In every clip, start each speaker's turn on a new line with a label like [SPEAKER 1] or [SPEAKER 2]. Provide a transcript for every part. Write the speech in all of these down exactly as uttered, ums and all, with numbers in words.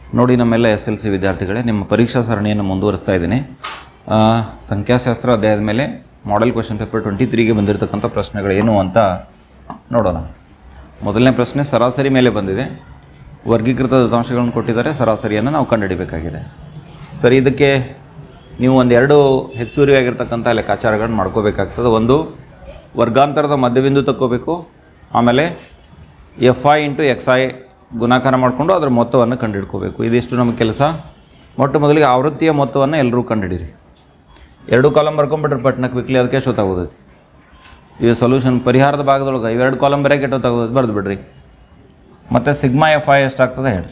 [SPEAKER 1] ನೋಡಿ ನಮ್ಮೆಲ್ಲ S L C ವಿದ್ಯಾರ್ಥಿಗಳೇ, ನಿಮ್ಮ ಪರೀಕ್ಷಾ ಸರಣಿಯನ್ನು ಮುಂದುವರಿಸ್ತಾ ಇದ್ದೀನಿ. ಸಂಖ್ಯಾಶಾಸ್ತ್ರ ಅಧ್ಯಾಯದ ಮೇಲೆ ಮಾಡೆಲ್ ಕ್ವೆಶ್ಚನ್ ಪೇಪರ್ ಟ್ವೆಂಟಿ ತ್ರೀಗೆ ಬಂದಿರತಕ್ಕಂಥ ಪ್ರಶ್ನೆಗಳೇನು ಅಂತ ನೋಡೋಣ. ಮೊದಲನೇ ಪ್ರಶ್ನೆ ಸರಾಸರಿ ಮೇಲೆ ಬಂದಿದೆ. ವರ್ಗೀಕೃತ ದತ್ತಾಂಶಗಳನ್ನು ಕೊಟ್ಟಿದ್ದಾರೆ, ಸರಾಸರಿಯನ್ನು ನಾವು ಕಂಡುಹಿಡಿಯಬೇಕಾಗಿದೆ. ಸರಿ, ಇದಕ್ಕೆ ನೀವು ಒಂದೆರಡು ಹೆಚ್ಚುವರಿಯಾಗಿರ್ತಕ್ಕಂಥ ಲೆಕ್ಕಾಚಾರಗಳನ್ನು ಮಾಡ್ಕೋಬೇಕಾಗ್ತದೆ. ಒಂದು, ವರ್ಗಾಂತರದ ಮಧ್ಯಬಿಂದು ತಕ್ಕೋಬೇಕು. ಆಮೇಲೆ F I into X I ಗುಣಾಕಾರ ಮಾಡಿಕೊಂಡು ಅದರ ಮೊತ್ತವನ್ನು ಕಂಡುಹಿಡ್ಕೋಬೇಕು. ಇದಿಷ್ಟು ನಮ್ಮ ಕೆಲಸ. ಮೊಟ್ಟ ಮೊದಲಿಗೆ ಆವೃತ್ತಿಯ ಮೊತ್ತವನ್ನು ಎಲ್ಲರೂ ಕಂಡುಹಿಡಿರಿ. ಎರಡು ಕಾಲಮ್ ಬರ್ಕೊಂಬಿಟ್ರೆ ಪಟ್ನ ಕ್ವಿಕ್ಲಿ, ಅದಕ್ಕೆ ಎಷ್ಟೊತ್ತಾಗೋದೈತಿ. ಇದು ಸೊಲ್ಯೂಷನ್ ಪರಿಹಾರದ ಭಾಗದೊಳಗೆ ಇವೆರಡು ಕಾಲಮ್ ಬರೋಕೆ ಎಷ್ಟೊತ್ತಾಗೋದೈತಿ ಬರೆದು ಬಿಡ್ರಿ. ಮತ್ತು ಸಿಗ್ಮಾ ಎಫ್ ಐ ಎಷ್ಟಾಗ್ತದೆ ಹೇಳ್ರಿ.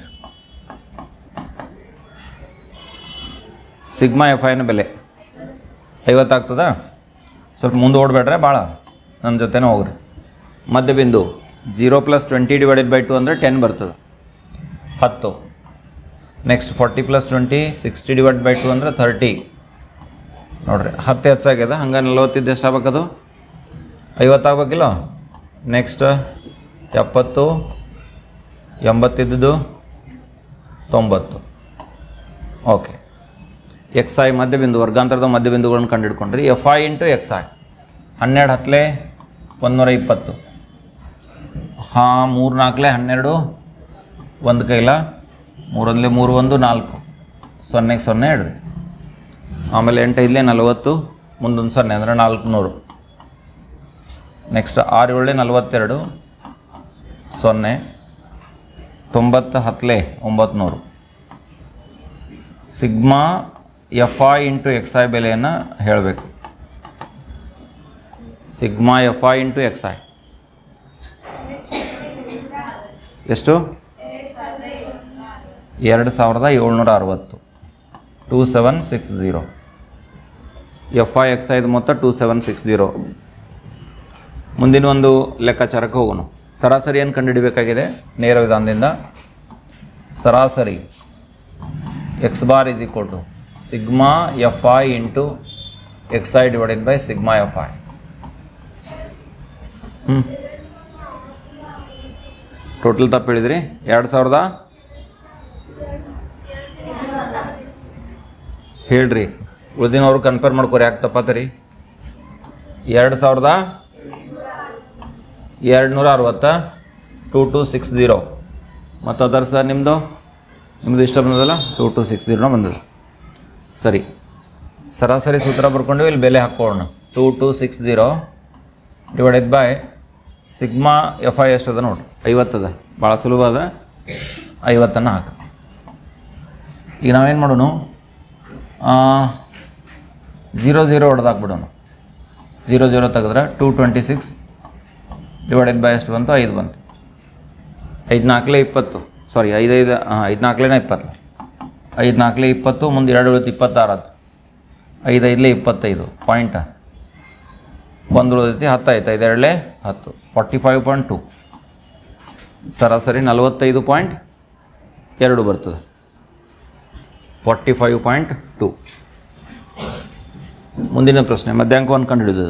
[SPEAKER 1] ಸಿಗ್ಮಾ ಎಫ್ ಐನ ಬೆಲೆ ಐವತ್ತಾಗ್ತದ. ಸ್ವಲ್ಪ ಮುಂದೆ ಓಡಬೇಡ್ರೆ ಭಾಳ ನನ್ನ ಜೊತೆನೇ ಹೋಗ್ರಿ. ಮಧ್ಯಬಿಂದು zero plus twenty divided by two ಅಂದರೆ ಟೆನ್ ಬರ್ತದೆ, ಹತ್ತು. Next forty plus twenty sixty divide by two ಅಂದರೆ ಥರ್ಟಿ. ನೋಡಿರಿ, ಹತ್ತು ಹೆಚ್ಚಾಗ್ಯದ. ಹಂಗೆ ನಲ್ವತ್ತಿದ್ದು ಎಷ್ಟು ಆಗ್ಬೇಕದು? ಐವತ್ತಾಗಬೇಕಿಲ್ಲ. ನೆಕ್ಸ್ಟ್ ಎಪ್ಪತ್ತು, ಎಂಬತ್ತಿದ್ದು ತೊಂಬತ್ತು. ಓಕೆ, ಎಕ್ಸ್ ಐ ಮಧ್ಯಬಿಂದು, ವರ್ಗಾಂತರದ ಮಧ್ಯಬಿಂದುಗಳನ್ನು ಕಂಡುಹಿಡ್ಕೊಂಡ್ರಿ. F I into X I ಹನ್ನೆರಡು ಹತ್ತಲೇ ಒಂದುನೂರ ಇಪ್ಪತ್ತು. ಹಾಂ, ಮೂರು ನಾಲ್ಕಲೇ ಹನ್ನೆರಡು, ಒಂದು ಕೈಲ ಮೂರೊಂದಲೇ ಮೂರು, ಒಂದು ನಾಲ್ಕು, ಸೊನ್ನೆಗೆ ಸೊನ್ನೆ ಇಡ್ರಿ. ಆಮೇಲೆ ಎಂಟು ಐದಲೇ ನಲವತ್ತು, ಮುಂದೊಂದು ಸೊನ್ನೆ ಅಂದರೆ ನಾಲ್ಕುನೂರು. ನೆಕ್ಸ್ಟ್ ಆರು ಏಳೇ ನಲವತ್ತೆರಡು, ಸೊನ್ನೆ, ತೊಂಬತ್ತು ಹತ್ತಲೇ ಒಂಬತ್ತು. Sigma F I into X I ಬೆಲೆಯನ್ನು ಹೇಳಬೇಕು. Sigma F I into X I ಎಷ್ಟು? ಎರಡು ಸಾವಿರದ ಏಳ್ನೂರ ಅರವತ್ತು. Two seven six zero. F I X ಐದು ಮೊತ್ತ ಟೂ ಸೆವೆನ್ ಸಿಕ್ಸ್ ಝೀರೋ. ಮುಂದಿನ ಒಂದು ಲೆಕ್ಕಾಚಾರಕ್ಕೆ ಹೋಗೋಣ. ಸರಾಸರಿಯನ್ನು ಕಂಡುಹಿಡಬೇಕಾಗಿದೆ ನೇರ ವಿಧಾನದಿಂದ. ಸರಾಸರಿ X bar is equal to sigma F I into X I divided by sigma F I. ಹ್ಞೂ ಟೋಟಲ್ ತಪ್ಪು ಹೇಳಿದ್ರಿ. ಎರಡು ಸಾವಿರದ ಹೇಳ್ರಿ, ಉಳಿದಿನವ್ರು ಕನ್ಫರ್ಮ್ ಮಾಡ್ಕೊರಿ ಯಾಕೆ ತಪ್ಪತ್ತರಿ. ಎರಡು ಸಾವಿರದ ಎರಡು ನೂರ ಅರವತ್ತ ಟೂ ಟು ಸಿಕ್ಸ್ ಝೀರೋ. ಮತ್ತು ಅದರ ಸರ್ ನಿಮ್ಮದು ನಿಮ್ಮದು ಇಷ್ಟ ಬಂದದಲ್ಲ, ಟೂ ಟು ಸಿಕ್ಸ್ ಝೀರೋನ ಬಂದದ. ಸರಿ, ಸರಾಸರಿ ಸೂತ್ರ ಬರ್ಕೊಂಡ್ವಿ. ಇಲ್ಲಿ ಬೆಲೆ ಹಾಕ್ಕೊಳ್ಳೋಣ. Two two six zero divided by sigma F I ಎಷ್ಟದ ನೋಡ್ರಿ, ಐವತ್ತದ. ಭಾಳ ಸುಲಭ ಅದ, ಐವತ್ತನ್ನು ಹಾಕಿ. ಈಗ ನಾವೇನು ಮಾಡೋಣ, ಝೀರೋ ಝೀರೋ ಹೊಡೆದು ಹಾಕ್ಬಿಡೋಣ. ಝೀರೋ ಝೀರೋ ತೆಗೆದ್ರೆ two twenty six divided by ಎಷ್ಟು ಬಂತು? ಐದು ಬಂತು. ಐದು ನಾಲ್ಕಲೇ ಇಪ್ಪತ್ತು, ಸಾರಿ ಐದೈದು ಹಾಂ ಐದು ನಾಲ್ಕಲೇನ ಇಪ್ಪತ್ತು. ಐದು ನಾಲ್ಕಲೇ ಇಪ್ಪತ್ತು, ಮುಂದೆ ಎರಡು ಉಳಿತು ಇಪ್ಪತ್ತಾರು ಆಯ್ತು. ಐದು ಐದಲೇ ಇಪ್ಪತ್ತೈದು ಪಾಯಿಂಟ ಒಂದು ಉಳಿದೈತಿ, ಹತ್ತು ಆಯ್ತು. ಐದು ಎರಡಲೇ ಹತ್ತು, ಫಾರ್ಟಿ ಫೈವ್ ಪಾಯಿಂಟ್ ಟು. ಸರಾಸರಿ ನಲವತ್ತೈದು ಪಾಯಿಂಟ್ ಎರಡು ಬರ್ತದೆ, ಫಾರ್ಟಿ ಫೈವ್ ಪಾಯಿಂಟ್ ಟು. ಮುಂದಿನ ಪ್ರಶ್ನೆ ಮಧ್ಯಾಂಕವನ್ನು ಕಂಡುಹಿಡಿದದು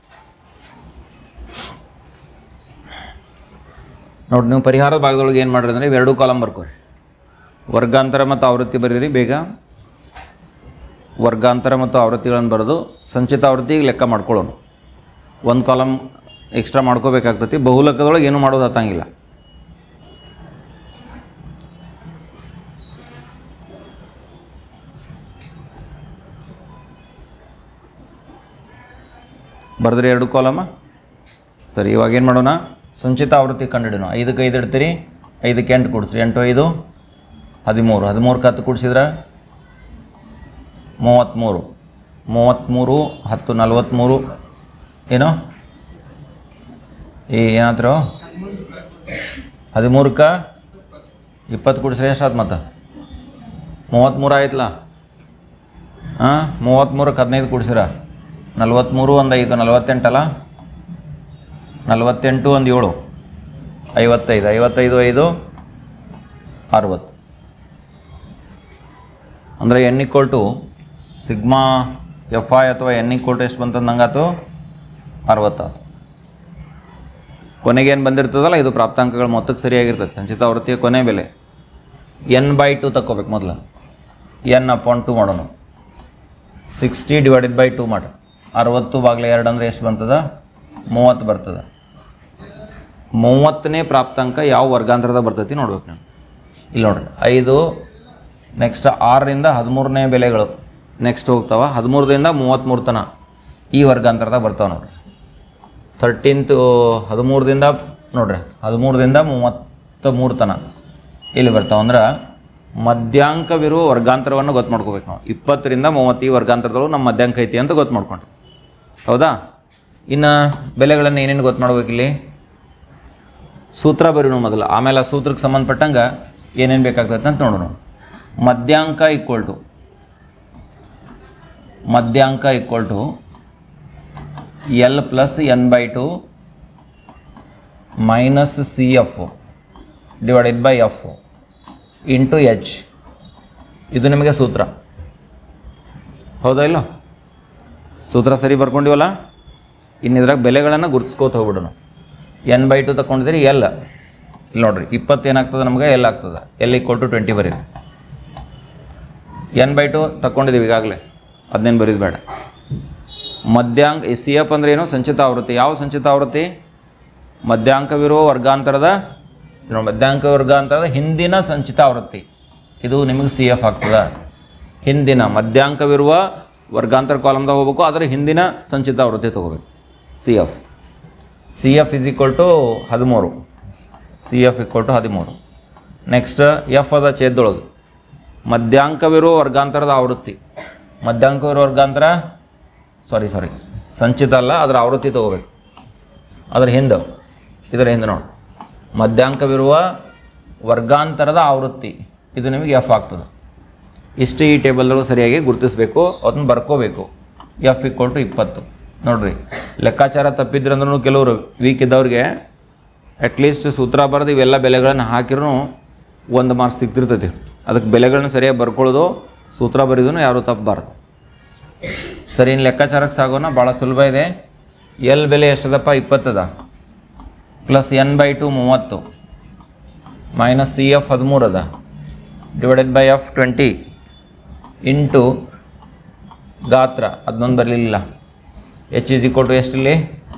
[SPEAKER 1] ನೋಡಿ. ನೀವು ಪರಿಹಾರದ ಭಾಗದೊಳಗೆ ಏನು ಮಾಡಿರಿ ಅಂದರೆ ಇವೆರಡೂ ಕಾಲಮ್ ಬರ್ಕೋರಿ. ವರ್ಗಾಂತರ ಮತ್ತು ಆವೃತ್ತಿ ಬರೀರಿ ಬೇಗ. ವರ್ಗಾಂತರ ಮತ್ತು ಆವೃತ್ತಿಗಳನ್ನು ಬರೆದು ಸಂಚಿತ ಆವೃತ್ತಿಗೆ ಲೆಕ್ಕ ಮಾಡ್ಕೊಳ್ಳೋಣ. ಒಂದು ಕಾಲಮ್ ಎಕ್ಸ್ಟ್ರಾ ಮಾಡ್ಕೋಬೇಕಾಗ್ತತಿ. ಬಹುಲಕದೊಳಗೆ ಏನೂ ಮಾಡೋದು ಹತ್ತಂಗಿಲ್ಲ. ಬರೆದ್ರಿ ಎರಡು ಕಾಲಮ. ಸರಿ, ಇವಾಗ ಏನು ಮಾಡೋಣ, ಸಂಚಿತ ಆವೃತ್ತಿ ಕಂಡುಹಿಡೋಣ. ಐದಕ್ಕೆ ಐದು ಇಡ್ತೀರಿ, ಐದಕ್ಕೆ ಎಂಟು ಕೂಡಿಸ್ರಿ. ಎಂಟು ಐದು ಹದಿಮೂರು, ಹದಿಮೂರಕ್ಕೆ ಹತ್ತು ಕೂಡಿಸಿದ್ರೆ ಮೂವತ್ತ್ಮೂರು. ಮೂವತ್ತ್ಮೂರು ಹತ್ತು ನಲ್ವತ್ತ್ಮೂರು. ಏನು ಈ ಏನಾದ್ರು ಹದಿಮೂರಕ್ಕೆ ಇಪ್ಪತ್ತು ಕೂಡಿಸ್ರಿ ಎಷ್ಟಾಯ್ತು? ಮತ್ತು ಮೂವತ್ತ್ಮೂರು ಆಯ್ತಲ್ಲ. ಹಾಂ, ಮೂವತ್ತ್ಮೂರಕ್ಕೆ ಹದಿನೈದು ಕೂಡಿಸಿರ ನಲ್ವತ್ತ್ಮೂರು, ಒಂದು ಐದು ನಲ್ವತ್ತೆಂಟಲ್ಲ. ನಲ್ವತ್ತೆಂಟು ಒಂದು ಏಳು ಐವತ್ತೈದು. ಐವತ್ತೈದು ಐದು ಅರುವತ್ತು. ಅಂದರೆ N equal to sigma F I ಅಥವಾ ಎನ್ ಈಕ್ವಲ್ ಟು ಎಷ್ಟು ಬಂತಂದು ನಂಗಾತು? ಅರವತ್ತಾತು. ಕೊನೆಗೇನು ಬಂದಿರ್ತದಲ್ಲ ಇದು ಪ್ರಾಪ್ತಾಂಕಗಳ ಮೊತ್ತಕ್ಕೆ ಸರಿಯಾಗಿರ್ತದೆ. ಸಂಚಿತ ಆವೃತ್ತಿಯ ಕೊನೆ ಬೆಲೆ ಎನ್ ಬೈ ಟು ತಗೋಬೇಕು ಮೊದಲು. ಎನ್ ಅಪಾನ್ ಟು ಮಾಡೋಣ. ಸಿಕ್ಸ್ಟಿ ಡಿವೈಡೆಡ್ ಬೈ ಟು ಮಾಡಿ. ಅರವತ್ತು ಬಾಗಿಲೆ ಎರಡು ಅಂದರೆ ಎಷ್ಟು ಬರ್ತದೆ? ಮೂವತ್ತು ಬರ್ತದೆ. ಮೂವತ್ತನೇ ಪ್ರಾಪ್ತಾಂಕ ಯಾವ ವರ್ಗಾಂತರದ ಬರ್ತೈತಿ ನೋಡ್ಬೇಕು ನೀವು. ಇಲ್ಲಿ ನೋಡ್ರಿ ಐದು, ನೆಕ್ಸ್ಟ್ ಆರರಿಂದ ಹದಿಮೂರನೇ ಬೆಲೆಗಳು ನೆಕ್ಸ್ಟ್ ಹೋಗ್ತಾವ. ಹದಿಮೂರರಿಂದ ಮೂವತ್ತ್ಮೂರು ತನ ಈ ವರ್ಗಾಂತರದ ಬರ್ತಾವೆ ನೋಡ್ರಿ. ಥರ್ಟೀನ್ತು ಹದಿಮೂರದಿಂದ ನೋಡ್ರಿ ಹದಿಮೂರರಿಂದ ಮೂವತ್ತ ಮೂರು ತನ ಇಲ್ಲಿ ಬರ್ತಾವೆ. ಅಂದ್ರೆ ಮಧ್ಯಾಂಕವಿರುವ ವರ್ಗಾಂತರವನ್ನು ಗೊತ್ತು ಮಾಡ್ಕೋಬೇಕು ನಾವು. ಇಪ್ಪತ್ತರಿಂದ ಮೂವತ್ತು ಈ ವರ್ಗಾಂತರದೊಳಗೆ ನಮ್ಮ ಮಧ್ಯಾಂಕ ಐತಿ ಅಂತ ಗೊತ್ತು ಮಾಡ್ಕೊಂಡು, ಹೌದಾ? ಇನ್ನು ಬೆಲೆಗಳನ್ನು ಏನೇನು ಗೊತ್ತು ಮಾಡ್ಬೇಕು? ಇಲ್ಲಿ ಸೂತ್ರ ಬರೀನು ಮೊದಲು, ಆಮೇಲೆ ಆ ಸೂತ್ರಕ್ಕೆ ಸಂಬಂಧಪಟ್ಟಂಗೆ ಏನೇನು ಬೇಕಾಗ್ತೈತೆ ಅಂತ ನೋಡೋಣ. ಮಧ್ಯಾಂಕ ಈಕ್ವಲ್ ಟು ಮಧ್ಯಾಂಕ equal to L plus N by two minus C F divided by F into H. ಇದು ನಿಮಗೆ ಸೂತ್ರ, ಹೌದಾ ಇಲ್ಲ? ಸೂತ್ರ ಸರಿ ಬರ್ಕೊಂಡಿವಲ್ಲ? ಇನ್ನಿದ್ರಾಗ ಬೆಲೆಗಳನ್ನು ಗುರುತಿಸ್ಕೋತ ಹೋಗ್ಬಿಡೋಣ. ಎನ್ ಬೈ ಟು ತಗೊಂಡಿದ್ದೀರಿ ಎಲ್, ಇಲ್ಲಿ ನೋಡ್ರಿ ಇಪ್ಪತ್ತು ಏನಾಗ್ತದೆ ನಮಗೆ? ಎಲ್ ಆಗ್ತದೆ. ಎಲ್ ಈಕ್ವಲ್ ಟು ಟ್ವೆಂಟಿ ಬರೀರಿ. ಎನ್ ಬೈ ಟು ತಗೊಂಡಿದ್ದೀವಿ ಈಗಾಗಲೇ, ಅದನ್ನೇನು ಬರೀದು ಬೇಡ. ಮಧ್ಯಾಂಕ ಸಿ ಎಫ್ ಅಂದರೆ ಏನು? ಸಂಚಿತ ಆವೃತ್ತಿ. ಯಾವ ಸಂಚಿತ ಆವೃತ್ತಿ? ಮಧ್ಯಾಂಕವಿರುವ ವರ್ಗಾಂತರದ ಮಧ್ಯಾಂಕ ವರ್ಗಾಂತರದ ಹಿಂದಿನ ಸಂಚಿತ ಆವೃತ್ತಿ. ಇದು ನಿಮಗೆ ಸಿ ಎಫ್ ಆಗ್ತದೆ. ಹಿಂದಿನ ಮಧ್ಯಾಂಕವಿರುವ ವರ್ಗಾಂತರ ಕಾಲಮ್ದಾಗ ಹೋಗ್ಬೇಕು, ಅದರ ಹಿಂದಿನ ಸಂಚಿತ ಆವೃತ್ತಿ ತೊಗೋಬೇಕು. C F C F is equal to ಹದಿಮೂರು. ಸಿ ಎಫ್ ಈಕ್ವಲ್ ಟು ಹದಿಮೂರು. ನೆಕ್ಸ್ಟ್ ಎಫ್ ಅದ ಛೇದದೊಳಗೆ ಮಧ್ಯಾಂಕವಿರುವ ವರ್ಗಾಂತರದ ಆವೃತ್ತಿ. ಮಧ್ಯಾಂಕವಿರುವ ವರ್ಗಾಂತರ ಸಾರಿ ಸಾರಿ ಸಂಚಿತ ಅಲ್ಲ, ಅದರ ಆವೃತ್ತಿ ತೊಗೋಬೇಕು. ಅದರ ಹಿಂದೆ ಇದರ ಹಿಂದೆ ನೋಡಿ ಮಧ್ಯಾಂಕವಿರುವ ವರ್ಗಾಂತರದ ಆವೃತ್ತಿ, ಇದು ನಿಮಗೆ ಎಫ್ ಆಗ್ತದೆ. ಇಷ್ಟು ಈ ಟೇಬಲ್ದೊಳಗೆ ಸರಿಯಾಗಿ ಗುರುತಿಸಬೇಕು, ಅದನ್ನು ಬರ್ಕೋಬೇಕು. ಎಫ್ ಈಕ್ವಲ್ ಟು ಇಪ್ಪತ್ತು. ನೋಡಿರಿ ಲೆಕ್ಕಾಚಾರ ತಪ್ಪಿದ್ರಂದ್ರೂ ಕೆಲವರು ವೀಕ್ ಇದ್ದವ್ರಿಗೆ ಅಟ್ಲೀಸ್ಟ್ ಸೂತ್ರ ಬರೆದು ಇವೆಲ್ಲ ಬೆಲೆಗಳನ್ನು ಹಾಕಿರೂ ಒಂದು ಮಾರ್ಕ್ಸ್ ಸಿಗ್ತಿರ್ತೈತಿ. ಅದಕ್ಕೆ ಬೆಲೆಗಳನ್ನ ಸರಿಯಾಗಿ ಬರ್ಕೊಳ್ಳೋದು, ಸೂತ್ರ ಬರೆದೂ ಯಾರೂ ತಪ್ಪಬಾರ್ದು. ಸರಿ, ಇನ್ನು ಲೆಕ್ಕಾಚಾರಕ್ಕೆ ಸಾಗೋಣ. ಭಾಳ ಸುಲಭ ಇದೆ. ಎಲ್ ಬೆಲೆ ಎಷ್ಟದಪ್ಪ? ಇಪ್ಪತ್ತದ. ಪ್ಲಸ್ ಎನ್ ಬೈ ಟು ಮೂವತ್ತು ಮೈನಸ್ ಸಿ ಎಫ್ ಹದಿಮೂರು ಅದ divided by F twenty into ಗಾತ್ರ ಅದನ್ನೊಂದು ಬರಲಿಲ್ಲ. ಎಚ್ ಈಸ್ ಈಕ್ವಲ್ ಟು ಎಷ್ಟಿಲ್ಲಿ?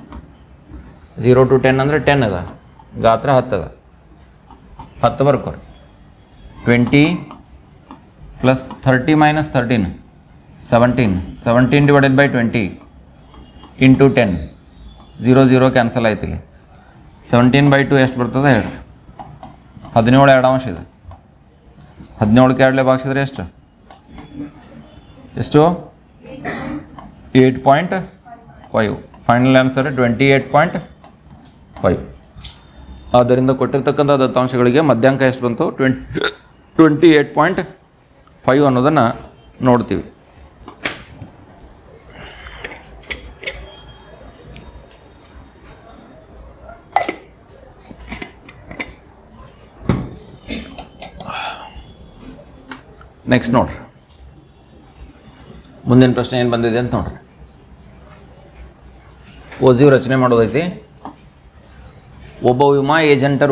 [SPEAKER 1] ಝೀರೋ ಟು ಟೆನ್ ಅಂದರೆ ಟೆನ್ ಅದ. ಗಾತ್ರ ಹತ್ತು ಅದ. ಹತ್ತು ಬರ್ಕೋರಿ. Twenty plus thirty minus thirteen seventeen. Seventeen divided by twenty into ten. Zero zero cancel ಆಯ್ತು. ಇಲ್ಲಿ ಸೆವೆಂಟೀನ್ ಬೈ ಟು ಎಷ್ಟು ಬರ್ತದೆ ಹೇಳಿ? ಹದಿನೇಳು ಎರಡು ಅಂಶ ಇದೆ. ಹದಿನೇಳಕ್ಕೆ ಎರಡಲೇ ಭಾಗಿಸಿದ್ರೆ ಎಷ್ಟು? ಎಷ್ಟು? Eight point five. Final answer twenty eight point five. ಆದ್ದರಿಂದ ಕೊಟ್ಟಿರ್ತಕ್ಕಂಥ ದತ್ತಾಂಶಗಳಿಗೆ ಮಧ್ಯಾಂಕ ಎಷ್ಟು ಬಂತು? Twenty twenty eight point five ಅನ್ನೋದನ್ನು ನೋಡ್ತೀವಿ. ನೆಕ್ಸ್ಟ್ ನೋಡ್ರಿ, ಮುಂದಿನ ಪ್ರಶ್ನೆ ಏನು ಬಂದಿದೆ ಅಂತ ನೋಡ್ರಿ. ಓಜಿವ್ ರಚನೆ ಮಾಡೋದೈತಿ. ಒಬ್ಬ ವಿಮಾ ಏಜೆಂಟರು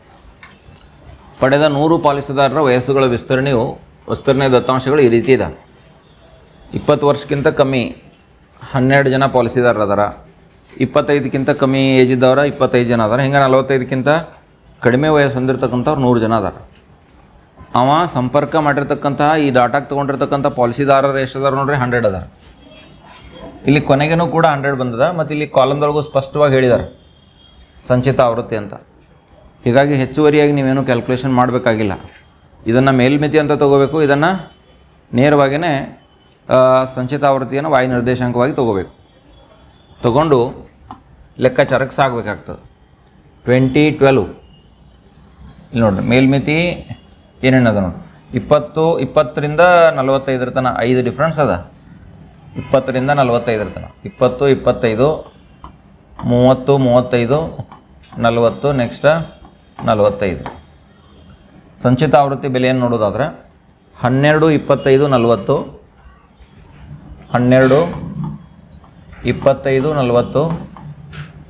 [SPEAKER 1] ಪಡೆದ ನೂರು ಪಾಲಿಸಿದಾರರ ವಯಸ್ಸುಗಳ ವಿಸ್ತರಣೆಯು ವಿಸ್ತರಣೆ ದತ್ತಾಂಶಗಳು ಈ ರೀತಿ ಇದೆ. ಇಪ್ಪತ್ತು ವರ್ಷಕ್ಕಿಂತ ಕಮ್ಮಿ ಹನ್ನೆರಡು ಜನ ಪಾಲಿಸಿದಾರರು ಅದಾರ. ಇಪ್ಪತ್ತೈದಕ್ಕಿಂತ ಕಮ್ಮಿ ಏಜ್ ಇದ್ದವರ ಇಪ್ಪತ್ತೈದು ಜನ ಅದಾರ. ಹಿಂಗೆ ನಲವತ್ತೈದಕ್ಕಿಂತ ಕಡಿಮೆ ವಯಸ್ಸು ಹೊಂದಿರತಕ್ಕಂಥವ್ರು ನೂರು ಜನ ಅದಾರ. ಅವ ಸಂಪರ್ಕ ಮಾಡಿರ್ತಕ್ಕಂಥ ಈ ಡಾಟಾಗೆ ತೊಗೊಂಡಿರ್ತಕ್ಕಂಥ ಪಾಲಿಸಿದಾರರು ಎಷ್ಟು ಅದಾರ ನೋಡ್ರಿ? ಹಂಡ್ರೆಡ್ ಅದಾರ. ಇಲ್ಲಿ ಕೊನೆಗೇನೂ ಕೂಡ ಹಂಡ್ರೆಡ್ ಬಂದದ. ಮತ್ತು ಇಲ್ಲಿ ಕಾಲಮ್ದೊಳಗೂ ಸ್ಪಷ್ಟವಾಗಿ ಹೇಳಿದ್ದಾರೆ ಸಂಚಿತ ಆವೃತ್ತಿ ಅಂತ. ಹೀಗಾಗಿ ಹೆಚ್ಚುವರಿಯಾಗಿ ನೀವೇನು ಕ್ಯಾಲ್ಕುಲೇಷನ್ ಮಾಡಬೇಕಾಗಿಲ್ಲ. ಇದನ್ನು ಮೇಲ್ಮಿತಿ ಅಂತ ತೊಗೋಬೇಕು. ಇದನ್ನು ನೇರವಾಗಿಯೇ ಸಂಚಿತ ಆವೃತ್ತಿಯನ್ನು ವಾಯು ನಿರ್ದೇಶಾಂಕವಾಗಿ ತೊಗೋಬೇಕು. ತೊಗೊಂಡು ಲೆಕ್ಕಾಚಾರಕ್ಕೆ ಸಾಗಬೇಕಾಗ್ತದೆ. ಟ್ವೆಂಟಿ ಟ್ವೆಲ್ವ್ ಇಲ್ಲಿ ನೋಡಿರಿ ಮೇಲ್ಮಿತಿ ಏನೇನದ ನೋಡಿ. ಇಪ್ಪತ್ತು ಇಪ್ಪತ್ತರಿಂದ ನಲವತ್ತೈದರ ತನಕ ಐದು ಡಿಫ್ರೆನ್ಸ್ ಅದ. ಇಪ್ಪತ್ತರಿಂದ ನಲವತ್ತೈದರ ತನಕ ಇಪ್ಪತ್ತು ಇಪ್ಪತ್ತೈದು ಮೂವತ್ತು ಮೂವತ್ತೈದು ನಲವತ್ತು ನೆಕ್ಸ್ಟ್ ನಲವತ್ತೈದು. ಸಂಚಿತ ಆವೃತ್ತಿ ಬೆಲೆಯನ್ನು ನೋಡೋದಾದರೆ ಹನ್ನೆರಡು ಇಪ್ಪತ್ತೈದು ನಲವತ್ತು ಹನ್ನೆರಡು ಇಪ್ಪತ್ತೈದು ನಲವತ್ತು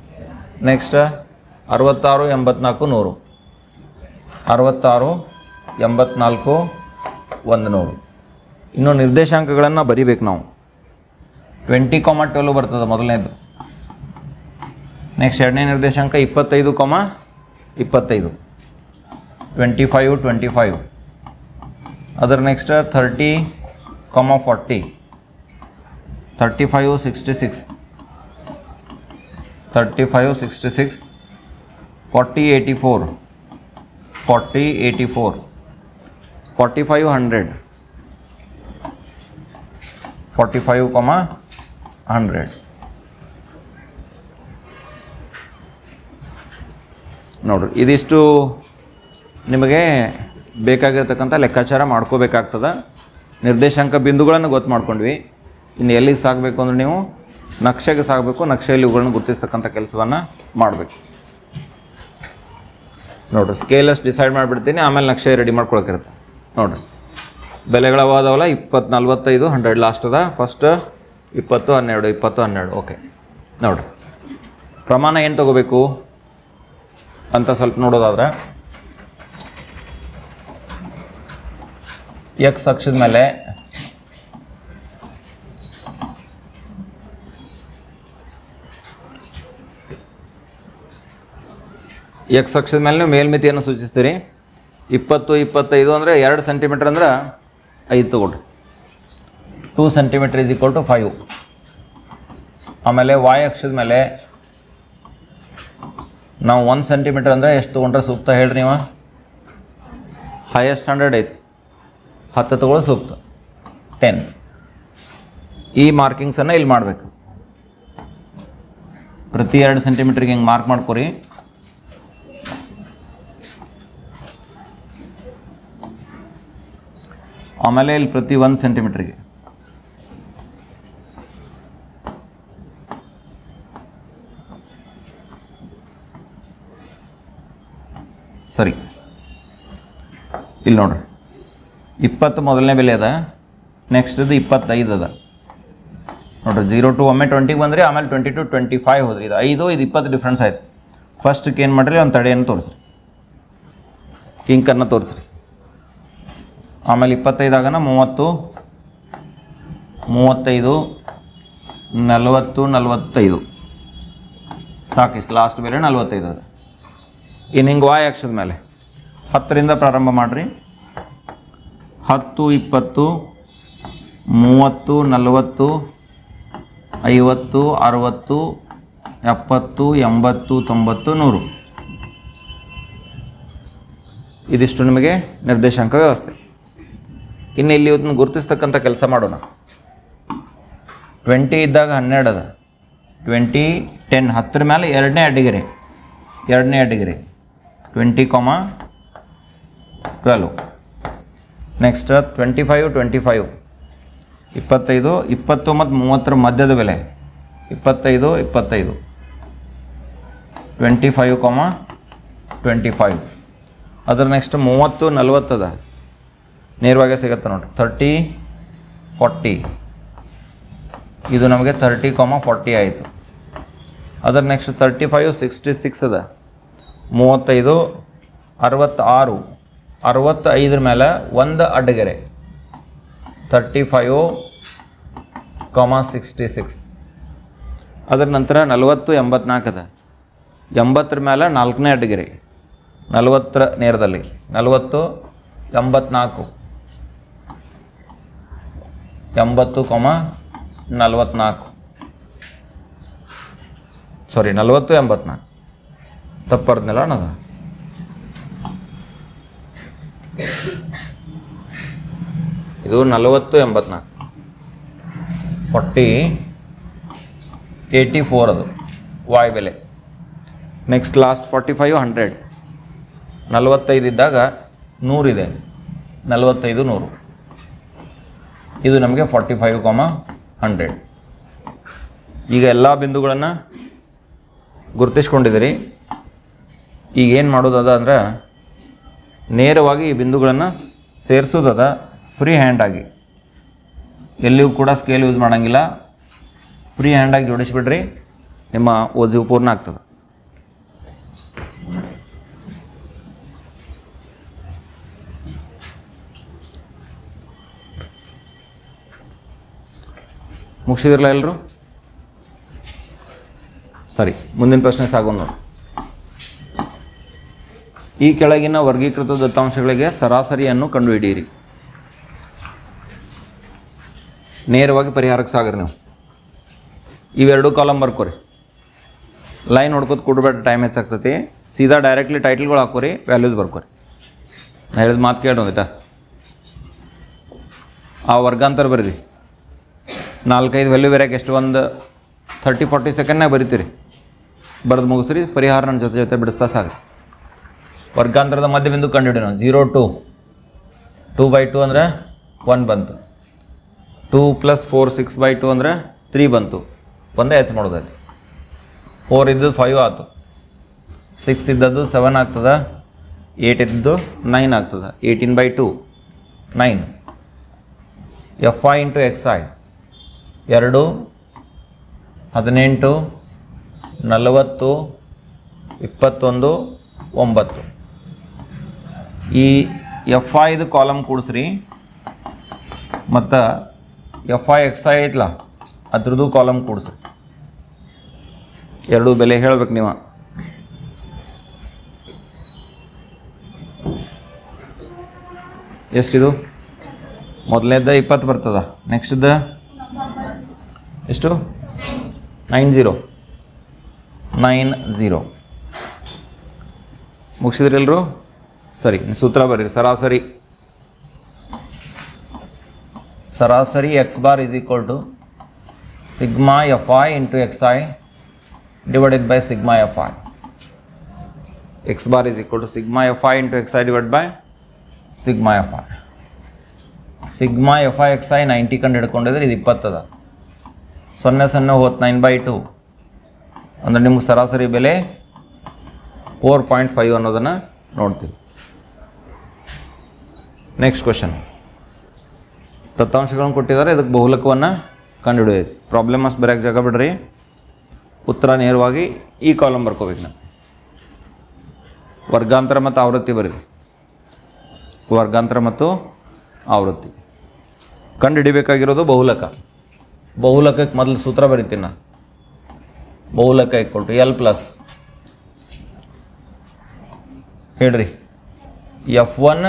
[SPEAKER 1] ನೆಕ್ಸ್ಟ್ ಅರವತ್ತಾರು ಎಂಬತ್ನಾಲ್ಕು ನೂರು ಅರವತ್ತಾರು ಎಂಬತ್ನಾಲ್ಕು ಒಂದು ನೂರು. ಇನ್ನು ನಿರ್ದೇಶಾಂಕಗಳನ್ನು ಬರಿಬೇಕು ನಾವು. ಟ್ವೆಂಟಿ ಕಾಮ ಟ್ವೆಲ್ವ್ ಬರ್ತದೆ ಮೊದಲನೇದು. ನೆಕ್ಸ್ಟ್ ಎರಡನೇ ನಿರ್ದೇಶಾಂಕ ಇಪ್ಪತ್ತೈದು ಕಾಮ ಇಪ್ಪತ್ತೈದು, ಟ್ವೆಂಟಿ ಫೈವ್ ಟ್ವೆಂಟಿ ಫೈವ್. ಅದರ next thirty comma forty, thirty five sixty six, thirty five sixty six, forty eighty four, forty eighty four, forty five hundred, forty five comma hundred. ನೋಡ್ರಿ, ಇದಿಷ್ಟು ನಿಮಗೆ ಬೇಕಾಗಿರ್ತಕ್ಕಂಥ ಲೆಕ್ಕಾಚಾರ ಮಾಡ್ಕೋಬೇಕಾಗ್ತದೆ. ನಿರ್ದೇಶಾಂಕ ಬಿಂದುಗಳನ್ನು ಗೊತ್ತು ಮಾಡ್ಕೊಂಡ್ವಿ. ಇನ್ನು ಎಲ್ಲಿಗೆ ಸಾಗಬೇಕು ಅಂದರೆ ನೀವು ನಕ್ಷೆಗೆ ಸಾಗಬೇಕು. ನಕ್ಷೆಯಲ್ಲಿ ಇವುಗಳನ್ನು ಗುರುತಿಸ್ತಕ್ಕಂಥ ಕೆಲಸವನ್ನು ಮಾಡಬೇಕು. ನೋಡಿರಿ, ಸ್ಕೇಲಸ್ ಡಿಸೈಡ್ ಮಾಡಿಬಿಡ್ತೀನಿ, ಆಮೇಲೆ ನಕ್ಷೆ ರೆಡಿ ಮಾಡ್ಕೊಳಕ್ಕಿರುತ್ತೆ. ನೋಡಿರಿ, ಬೆಲೆಗಳವಾದವಲ್ಲ ಇಪ್ಪತ್ತು ನಲ್ವತ್ತೈದು ಹಂಡ್ರೆಡ್ ಲಾಸ್ಟ್ ಅದ. ಫಸ್ಟ್ ಇಪ್ಪತ್ತು ಹನ್ನೆರಡು ಇಪ್ಪತ್ತು ಹನ್ನೆರಡು ಓಕೆ. ನೋಡಿರಿ, ಪ್ರಮಾಣ ಏನು ತೊಗೋಬೇಕು ಅಂತ ಸ್ವಲ್ಪ ನೋಡೋದಾದ್ರೆ, ಎಕ್ಸ್ ಅಕ್ಷದ ಮೇಲೆ ಎಕ್ಸ್ ಅಕ್ಷದ ಮೇಲೆ ನೀವು ಮೇಲ್ಮಿತಿಯನ್ನು ಸೂಚಿಸ್ತೀರಿ. ಇಪ್ಪತ್ತು ಇಪ್ಪತ್ತೈದು ಅಂದರೆ ಎರಡು ಸೆಂಟಿಮೀಟ್ರ್ ಅಂದ್ರೆ ಐದು ತಗೊಳ್ರಿ. Two centimetre is equal to five. ಆಮೇಲೆ ವಾಯ್ ಅಕ್ಷದ ಮೇಲೆ ನಾವು ಒಂದು ಸೆಂಟಿಮೀಟ್ರ್ ಅಂದರೆ ಎಷ್ಟು ತೊಗೊಂಡ್ರೆ ಸೂಕ್ತ ಹೇಳ್ರಿ ನೀವು? ಹೈಯೆಸ್ಟ್ ಹಂಡ್ರೆಡ್ ಐತಿ, ಹತ್ತು ತಗೊಳ್ಳೋ ಸೂಕ್ತ, ಟೆನ್. ಈ ಮಾರ್ಕಿಂಗ್ಸನ್ನು ಇಲ್ಲಿ ಮಾಡಬೇಕು. ಪ್ರತಿ ಎರಡು ಸೆಂಟಿಮೀಟ್ರಿಗೆ ಹಿಂಗೆ ಮಾರ್ಕ್ ಮಾಡ್ಕೊರಿ. ಆಮೇಲೆ ಇಲ್ಲಿ ಪ್ರತಿ ಒಂದು ಸೆಂಟಿಮೀಟ್ರಿಗೆ ಸರಿ. ಇಲ್ಲಿ ನೋಡ್ರಿ, ಇಪ್ಪತ್ತು ಮೊದಲನೇ ಬೆಲೆ ಅದ, ನೆಕ್ಸ್ಟ್ ಇದು ಇಪ್ಪತ್ತೈದು ಅದ. ನೋಡ್ರಿ, ಜೀರೋ ಟು ಒಮ್ಮೆ ಟ್ವೆಂಟಿಗೆ ಬಂದ್ರಿ, ಆಮೇಲೆ ಟ್ವೆಂಟಿ ಟು ಟ್ವೆಂಟಿ ಫೈವ್ ಹೋದ್ರಿ. ಇದು ಐದು, ಇದು ಇಪ್ಪತ್ತು ಡಿಫ್ರೆನ್ಸ್ ಆಯ್ತು. ಫಸ್ಟ್ಗೆ ಏನು ಮಾಡಿರಿ, ಒಂದು ತಡೆಯನ್ನು ತೋರಿಸ್ರಿ, ಕಿಂಕನ್ನು ತೋರಿಸ್ರಿ. ಆಮೇಲೆ ಇಪ್ಪತ್ತೈದಾಗನ ಮೂವತ್ತು, ಮೂವತ್ತೈದು, ನಲವತ್ತು, ನಲವತ್ತೈದು ಸಾಕಿಷ್ಟು. ಲಾಸ್ಟ್ ಬೆಲೆ ನಲ್ವತ್ತೈದು ಅದ. ಇನ್ನು ಹಿಂಗೆ ವಾಯ್ ಅಕ್ಷದ ಮೇಲೆ ಹತ್ತರಿಂದ ಪ್ರಾರಂಭ ಮಾಡಿರಿ. ಹತ್ತು, ಇಪ್ಪತ್ತು, ಮೂವತ್ತು, ನಲವತ್ತು, ಐವತ್ತು, ಅರುವತ್ತು, ಎಪ್ಪತ್ತು, ಎಂಬತ್ತು, ತೊಂಬತ್ತು, ನೂರು. ಇದಿಷ್ಟು ನಿಮಗೆ ನಿರ್ದೇಶಾಂಕ ವ್ಯವಸ್ಥೆ. ಇನ್ನು ಇಲ್ಲಿ ಇವತ್ತು ಗುರುತಿಸ್ತಕ್ಕಂಥ ಕೆಲಸ ಮಾಡೋಣ. ಟ್ವೆಂಟಿ ಇದ್ದಾಗ ಹನ್ನೆರಡು ಅದ, ಟ್ವೆಂಟಿ ಟೆನ್ ಹತ್ತರ ಮೇಲೆ ಎರಡನೇ ಅಡ್ಡಿಗೆರೆ, ಎರಡನೇ ಅಡ್ಡಿಗೆರೆ twenty comma twelve. Next twenty five twenty five ಇಪ್ಪತ್ತೈದು, ಇಪ್ಪತ್ತು ಮತ್ತು ಮೂವತ್ತರ ಮಧ್ಯದ ಬೆಲೆ ಇಪ್ಪತ್ತೈದು, ಇಪ್ಪತ್ತೈದು, twenty five comma twenty five. ಅದರ ನೆಕ್ಸ್ಟ್ ಮೂವತ್ತು ನಲ್ವತ್ತದ, ನೇರವಾಗಿ ಸಿಗುತ್ತೆ ನೋಡಿರಿ. ತರ್ಟಿ ಫಾರ್ಟಿ, ಇದು ನಮಗೆ ತರ್ಟಿ ಕಾಮ ಫಾರ್ಟಿ ಆಯಿತು. ಅದರ next thirty five sixty six ಅದ, ಮೂವತ್ತೈದು, ಅರವತ್ತಾರು, ಅರವತ್ತೈದರ ಮೇಲೆ ಒಂದು ಅಡ್ಡಗೆರೆ thirty five comma sixty six. ಅದರ ನಂತರ ನಲವತ್ತು ಎಂಬತ್ನಾಲ್ಕು ಅದ, ಎಂಬತ್ತರ ಮೇಲೆ ನಾಲ್ಕನೇ ಅಡ್ಡಗೆರೆ ನಲವತ್ತರ ನೇರದಲ್ಲಿ ನಲವತ್ತು ಎಂಬತ್ನಾಲ್ಕು, ಎಂಬತ್ತು ಕಾಮ ನಲವತ್ನಾಲ್ಕು, ಸಾರಿ ನಲವತ್ತು ಎಂಬತ್ನಾಲ್ಕು ತಪ್ಪರ್ದ್ನಲ್ಲ ಅನ್ನೋದು. ಇದು ನಲವತ್ತು ಎಂಬತ್ನಾಲ್ಕು, ಫಾರ್ಟಿ ಏಯ್ಟಿ ಫೋರ್ ಅದು ವಾಯ್ ಬೆಲೆ. Next last forty five hundred, ನಲವತ್ತೈದು ಇದ್ದಾಗ ನೂರಿದೆ, ನಲವತ್ತೈದು ನೂರು. ಇದು ನಮಗೆ ಫಾರ್ಟಿ ಫೈವ್ ಕಾಮ ಹಂಡ್ರೆಡ್. ಈಗ ಎಲ್ಲ ಬಿಂದುಗಳನ್ನು ಗುರುತಿಸ್ಕೊಂಡಿದ್ದೀರಿ. ಈಗ ಏನು ಮಾಡೋದದ ಅಂದ್ರೆ ನೇರವಾಗಿ ಈ ಬಿಂದುಗಳನ್ನು ಸೇರಿಸೋದದ ಫ್ರೀ ಹ್ಯಾಂಡಾಗಿ. ಎಲ್ಲಿಯೂ ಕೂಡ ಸ್ಕೇಲ್ ಯೂಸ್ ಮಾಡೋಂಗಿಲ್ಲ, ಫ್ರೀ ಹ್ಯಾಂಡಾಗಿ ಜೋಡಿಸಿಬಿಡ್ರಿ, ನಿಮ್ಮ ಓಜು ಪೂರ್ಣ ಆಗ್ತದೆ. ಮುಗಿಸಿದಿರಲ್ಲ ಎಲ್ಲರೂ? ಸರಿ, ಮುಂದಿನ ಪ್ರಶ್ನೆ ಸಾಗೋಣ ನೋಡಿ. ಈ ಕೆಳಗಿನ ವರ್ಗೀಕೃತ ದತ್ತಾಂಶಗಳಿಗೆ ಸರಾಸರಿಯನ್ನು ಕಂಡುಹಿಡಿಯಿರಿ. ನೇರವಾಗಿ ಪರಿಹಾರಕ್ಕೆ ಸಾಗ್ರಿ ನೀವು. ಇವೆರಡು ಕಾಲಮ್ ಬರ್ಕೋರಿ. ಲೈನ್ ಹೊಡ್ಕೋತ ಕೊಡ್ಬೇಡ, ಟೈಮ್ ಹೆಚ್ಚಾಗ್ತೈತಿ. ಸೀದಾ ಡೈರೆಕ್ಟ್ಲಿ ಟೈಟಲ್ಗಳು ಹಾಕೋರಿ, ವ್ಯಾಲ್ಯೂಸ್ ಬರ್ಕೋರಿ. ನಾ ಹೇಳಿದ ಮಾತು ಕೇಳೋದಿಟ. ಆ ವರ್ಗಾಂತರ ಬರೀರಿ. ನಾಲ್ಕೈದು ವ್ಯಾಲ್ಯೂ ಬೇರೆಕ್ಕೆ ಎಷ್ಟು ಒಂದು ಥರ್ಟಿ ಫಾರ್ಟಿ ಸೆಕೆಂಡ್ನಾಗ ಬರಿತೀರಿ. ಬರೆದು ಮುಗಿಸ್ರಿ, ಪರಿಹಾರ ನನ್ನ ಜೊತೆ ಜೊತೆ ಬಿಡಿಸ್ತಾ ಸಾಗ್ರಿ. ವರ್ಗಾಂತರದ ಮಧ್ಯಬಿಂದು ಕಂಡುಹಿಡಿ ನಾವು. Zero to two by two ಅಂದರೆ ಒನ್ ಬಂತು. Two plus four six by two ಅಂದರೆ ತ್ರೀ ಬಂತು. ಒಂದೇ ಹೆಚ್ಚು ಮಾಡೋದೈತಿ. ಫೋರ್ ಇದ್ದದ್ದು ಫೈವ್ ಆಯ್ತು, ಸಿಕ್ಸ್ ಇದ್ದದ್ದು ಸೆವೆನ್ ಆಗ್ತದೆ, ಏಯ್ಟ್ ಇದ್ದದ್ದು ನೈನ್ ಆಗ್ತದೆ. Eighteen by two nine. F I into X I ಎರಡು, ಹದಿನೆಂಟು, ನಲವತ್ತು, ಇಪ್ಪತ್ತೊಂದು, ಒಂಬತ್ತು. ಈ ಎಫ್ ಐದು ಕಾಲಮ್ ಕೂಡಿಸ್ರಿ ಮತ್ತು ಎಫ್ ಐ ಎಕ್ಸ್ ಐ ಐತ್ಲ ಅದ್ರದ್ದು ಕಾಲಮ್ ಕೂಡಿಸ್ರಿ. ಎರಡು ಬೆಲೆ ಹೇಳ್ಬೇಕು ನೀವು. ಎಷ್ಟಿದು? ಮೊದಲನೇದ ಇಪ್ಪತ್ತು ಬರ್ತದ. ನೆಕ್ಸ್ಟ್ದ ಎಷ್ಟು? Nine zero nine zero. ಮುಗಿಸಿದ್ರಿ ಎಲ್ಲರೂ? ಸರಿ, ಸೂತ್ರ ಬರ್ರಿ. ಸರಾಸರಿ ಸರಾಸರಿ X bar is equal to sigma F I into X I divided by sigma fi. X bar is equal to sigma fi into xi divided by sigma fi. Sigma fi xi ninety ಕಂಡು ಹಿಡ್ಕೊಂಡಿದ್ರೆ ಇದು ಇಪ್ಪತ್ತು ಅದ. ಸೊನ್ನೆ ಸೊನ್ನೆ ಹೋತ್ nine by two ಅಂದರೆ ನಿಮ್ಗೆ ಸರಾಸರಿ ಬೆಲೆ ಫೋರ್ ಪಾಯಿಂಟ್ ಫೈವ್ ಅನ್ನೋದನ್ನು ನೋಡ್ತೀವಿ. Next question. ದತ್ತಾಂಶಗಳನ್ನು ಕೊಟ್ಟಿದ್ದಾರೆ, ಇದಕ್ಕೆ ಬಹುಲಕವನ್ನು ಕಂಡುಹಿಡಿಯೋದು. ಪ್ರಾಬ್ಲಮಸ್ ಬರೆಯೋಕ್ಕೆ ಜಾಗ ಬಿಡ್ರಿ. ಉತ್ತರ ನೇರವಾಗಿ ಈ ಕಾಲಮ್ ಬರ್ಕೋಬೇಕು ನಾವು. ವರ್ಗಾಂತರ ಮತ್ತು ಆವೃತ್ತಿ ಬರೀರಿ. ವರ್ಗಾಂತರ ಮತ್ತು ಆವೃತ್ತಿ ಕಂಡು ಹಿಡಿಬೇಕಾಗಿರೋದು ಬಹುಲಕ. ಬಹುಲಕಕ್ಕೆ ಮೊದಲು ಸೂತ್ರ ಬರಿತೀನಿ ನಾನು. ಬಹುಲಕ ಈಕ್ವಲ್ ಟು ಎಲ್ ಪ್ಲಸ್ ಹೇಳ್ರಿ F one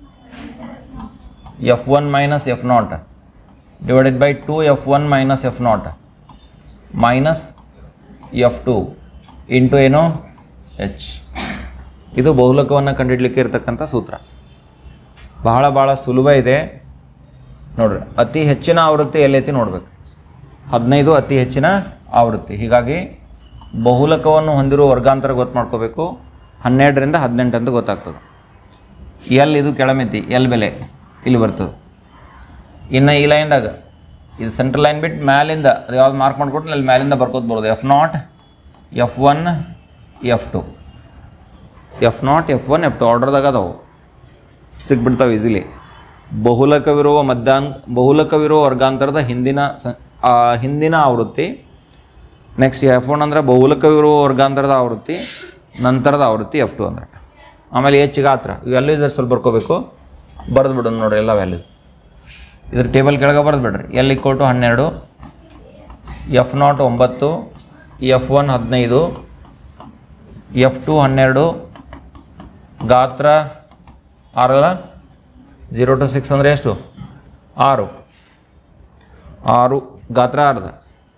[SPEAKER 1] F one minus F naught divided by two F one minus F naught minus F two into ಏನು ಎಚ್. ಇದು ಬಹುಲಕವನ್ನು ಕಂಡುಹಿಡಲಿಕ್ಕೆ ಇರತಕ್ಕಂಥ ಸೂತ್ರ. ಬಹಳ ಭಾಳ ಸುಲಭ ಇದೆ ನೋಡ್ರಿ. ಅತಿ ಹೆಚ್ಚಿನ ಆವೃತ್ತಿ ಎಲ್ಲೈತಿ ನೋಡ್ಬೇಕು. ಹದಿನೈದು ಅತಿ ಹೆಚ್ಚಿನ ಆವೃತ್ತಿ. ಹೀಗಾಗಿ ಬಹುಲಕವನ್ನು ಹೊಂದಿರುವ ವರ್ಗಾಂತರ ಗೊತ್ತು ಮಾಡ್ಕೋಬೇಕು. ಹನ್ನೆರಡರಿಂದ ಹದಿನೆಂಟು ಅಂತ ಗೊತ್ತಾಗ್ತದೆ. ಎಲ್ ಇದು ಕೆಳಮಿತಿ, ಎಲ್ ಬೆಲೆ ಇಲ್ಲಿ ಬರ್ತದೆ. ಇನ್ನು ಈ ಲೈನ್ದಾಗ ಇದು ಸೆಂಟ್ರಲ್ ಲೈನ್ ಬಿಟ್ಟು ಮ್ಯಾಲಿಂದ ಅದು ಯಾವ್ದು ಮಾರ್ಕ್ ಮಾಡ್ಕೊಟ್ಟು ಅಲ್ಲಿ ಮ್ಯಾಲಿಂದ ಬರ್ಕೋತ ಬರೋದು. F naught, F one, F two. F naught, F one, F two ಆರ್ಡರ್ದಾಗ ಅದಾವು, ಸಿಗ್ಬಿಡ್ತಾವೆ ಈಸಿಲಿ. ಬಹುಲಕವಿರುವ ಮಧ್ಯಾಂಕ ಬಹುಲಕವಿರುವ ವರ್ಗಾಂತರದ ಹಿಂದಿನ ಸ ಹಿಂದಿನ ಆವೃತ್ತಿ. ನೆಕ್ಸ್ಟ್ ಎಫ್ ಒನ್ ಅಂದರೆ ಬಹುಲಕವಿರುವ ವರ್ಗಾಂತರದ ಆವೃತ್ತಿ, ನಂತರದ ಆವೃತ್ತಿ ಎಫ್ ಟು ಅಂದರೆ. ಆಮೇಲೆ ಎಚ್ ಗಾತ್ರ ಇವೆಲ್ಲ ಯೂಸರ್ ಸ್ವಲ್ಪ ಬರ್ಕೋಬೇಕು. ಬರೆದು ಬಿಡೋದು ನೋಡಿರಿ ಎಲ್ಲ ವ್ಯಾಲ್ಯೂಸ್. ಇದ್ರ ಟೇಬಲ್ ಕೆಳಗೆ ಬರೆದು ಬಿಡ್ರಿ. ಎಲ್ ಇಕ್ವಲ್ ಟು ಹನ್ನೆರಡು, ಎಫ್ ನಾಟ್ ಒಂಬತ್ತು, ಎಫ್ ಒನ್ ಹದಿನೈದು, ಎಫ್ ಟು ಹನ್ನೆರಡು, ಗಾತ್ರ ಆರಲ್ಲ, ಝೀರೋ ಟು ಸಿಕ್ಸ್ ಅಂದರೆ ಎಷ್ಟು? ಆರು. ಆರು ಗಾತ್ರ ಆರ್ದ.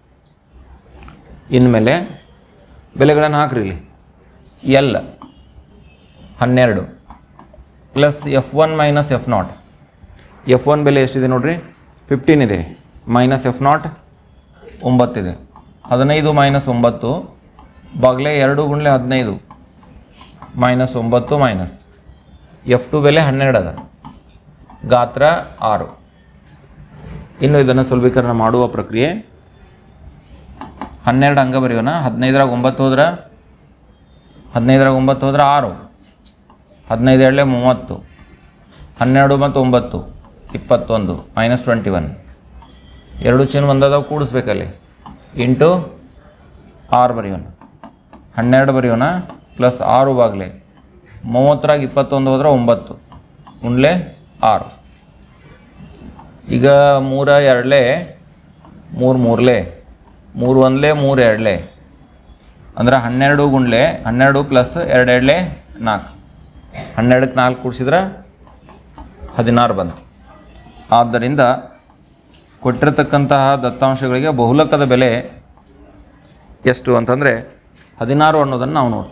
[SPEAKER 1] ಇನ್ಮೇಲೆ ಬೆಲೆಗಳನ್ನು ಹಾಕ್ರಿ. ಇಲ್ಲಿ ಎಲ್ ಹನ್ನೆರಡು plus F one minus F naught. F one ಬೆಲೆ ಎಷ್ಟಿದೆ ನೋಡಿರಿ, ಫಿಫ್ಟೀನ್ ಇದೆ. ಮೈನಸ್ ಎಫ್ ನಾಟ್ ಒಂಬತ್ತಿದೆ. ಹದಿನೈದು ಮೈನಸ್ ಒಂಬತ್ತು ಬಾಗ್ಲೆ ಎರಡು ಗುಂಡ್ಲೆ ಹದಿನೈದು ಮೈನಸ್ ಒಂಬತ್ತು ಮೈನಸ್ ಎಫ್ ಟು ಬೆಲೆ ಹನ್ನೆರಡು ಅದ, ಗಾತ್ರ ಆರು. ಇನ್ನು ಇದನ್ನು ಸುಲಭೀಕರಣ ಮಾಡುವ ಪ್ರಕ್ರಿಯೆ. ಹನ್ನೆರಡು ಹಂಗೆ ಬರೆಯೋಣ. ಹದಿನೈದರಾಗ ಒಂಬತ್ತು ಹೋದ್ರೆ ಹದಿನೈದರಾಗ ಒಂಬತ್ತು ಹೋದ್ರೆ ಆರು, ಹದಿನೈದು ಎರಡಲೆ ಮೂವತ್ತು, ಹನ್ನೆರಡು ಮತ್ತು ಒಂಬತ್ತು ಇಪ್ಪತ್ತೊಂದು, ಮೈನಸ್ ಟ್ವೆಂಟಿ ಒನ್. ಎರಡು ಚಿನ್ನ ಒಂದದಾವು ಕೂಡಿಸ್ಬೇಕಲ್ಲಿ. ಇಂಟು ಆರು ಬರೆಯೋಣ. ಹನ್ನೆರಡು ಬರೆಯೋಣ ಪ್ಲಸ್ ಆರು ಬಾಗ್ಲೆ ಮೂವತ್ತರಾಗ ಇಪ್ಪತ್ತೊಂದು ಹೋದ್ರೆ ಒಂಬತ್ತು ಉಂಡ್ಲೆ ಆರು. ಈಗ ಮೂರ ಎರಡಲೆ ಮೂರು ಮೂರಲೆ ಮೂರು ಒಂದಲೇ ಮೂರು ಎರಡಲೆ ಅಂದ್ರೆ ಹನ್ನೆರಡು ಗುಂಡ್ಲೆ ಹನ್ನೆರಡು ಪ್ಲಸ್ ಎರಡು ಎರಡಲೆ ನಾಲ್ಕು, ಹನ್ನೆರಡಕ್ಕೆ ನಾಲ್ಕು ಕೂಡಿಸಿದ್ರೆ ಹದಿನಾರು ಬಂತು. ಆದ್ದರಿಂದ ಕೊಟ್ಟಿರತಕ್ಕಂತಹ ದತ್ತಾಂಶಗಳಿಗೆ ಬಹುಲಕದ ಬೆಲೆ ಎಷ್ಟು ಅಂತಂದರೆ ಹದಿನಾರು ಅನ್ನೋದನ್ನು ನಾವು ನೋಡ್ತೀವಿ.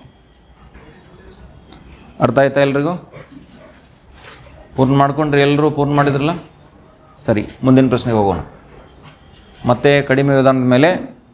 [SPEAKER 1] ಅರ್ಥ ಆಯ್ತಾ ಎಲ್ರಿಗೂ? ಪೂರ್ಣ ಮಾಡ್ಕೊಂಡ್ರಿ ಎಲ್ಲರೂ? ಪೂರ್ಣ ಮಾಡಿದ್ರಲ್ಲ? ಸರಿ, ಮುಂದಿನ ಪ್ರಶ್ನೆಗೆ ಹೋಗೋಣ. ಮತ್ತೆ ಕಡಿಮೆ ವಿಧಾನದ ಮೇಲೆ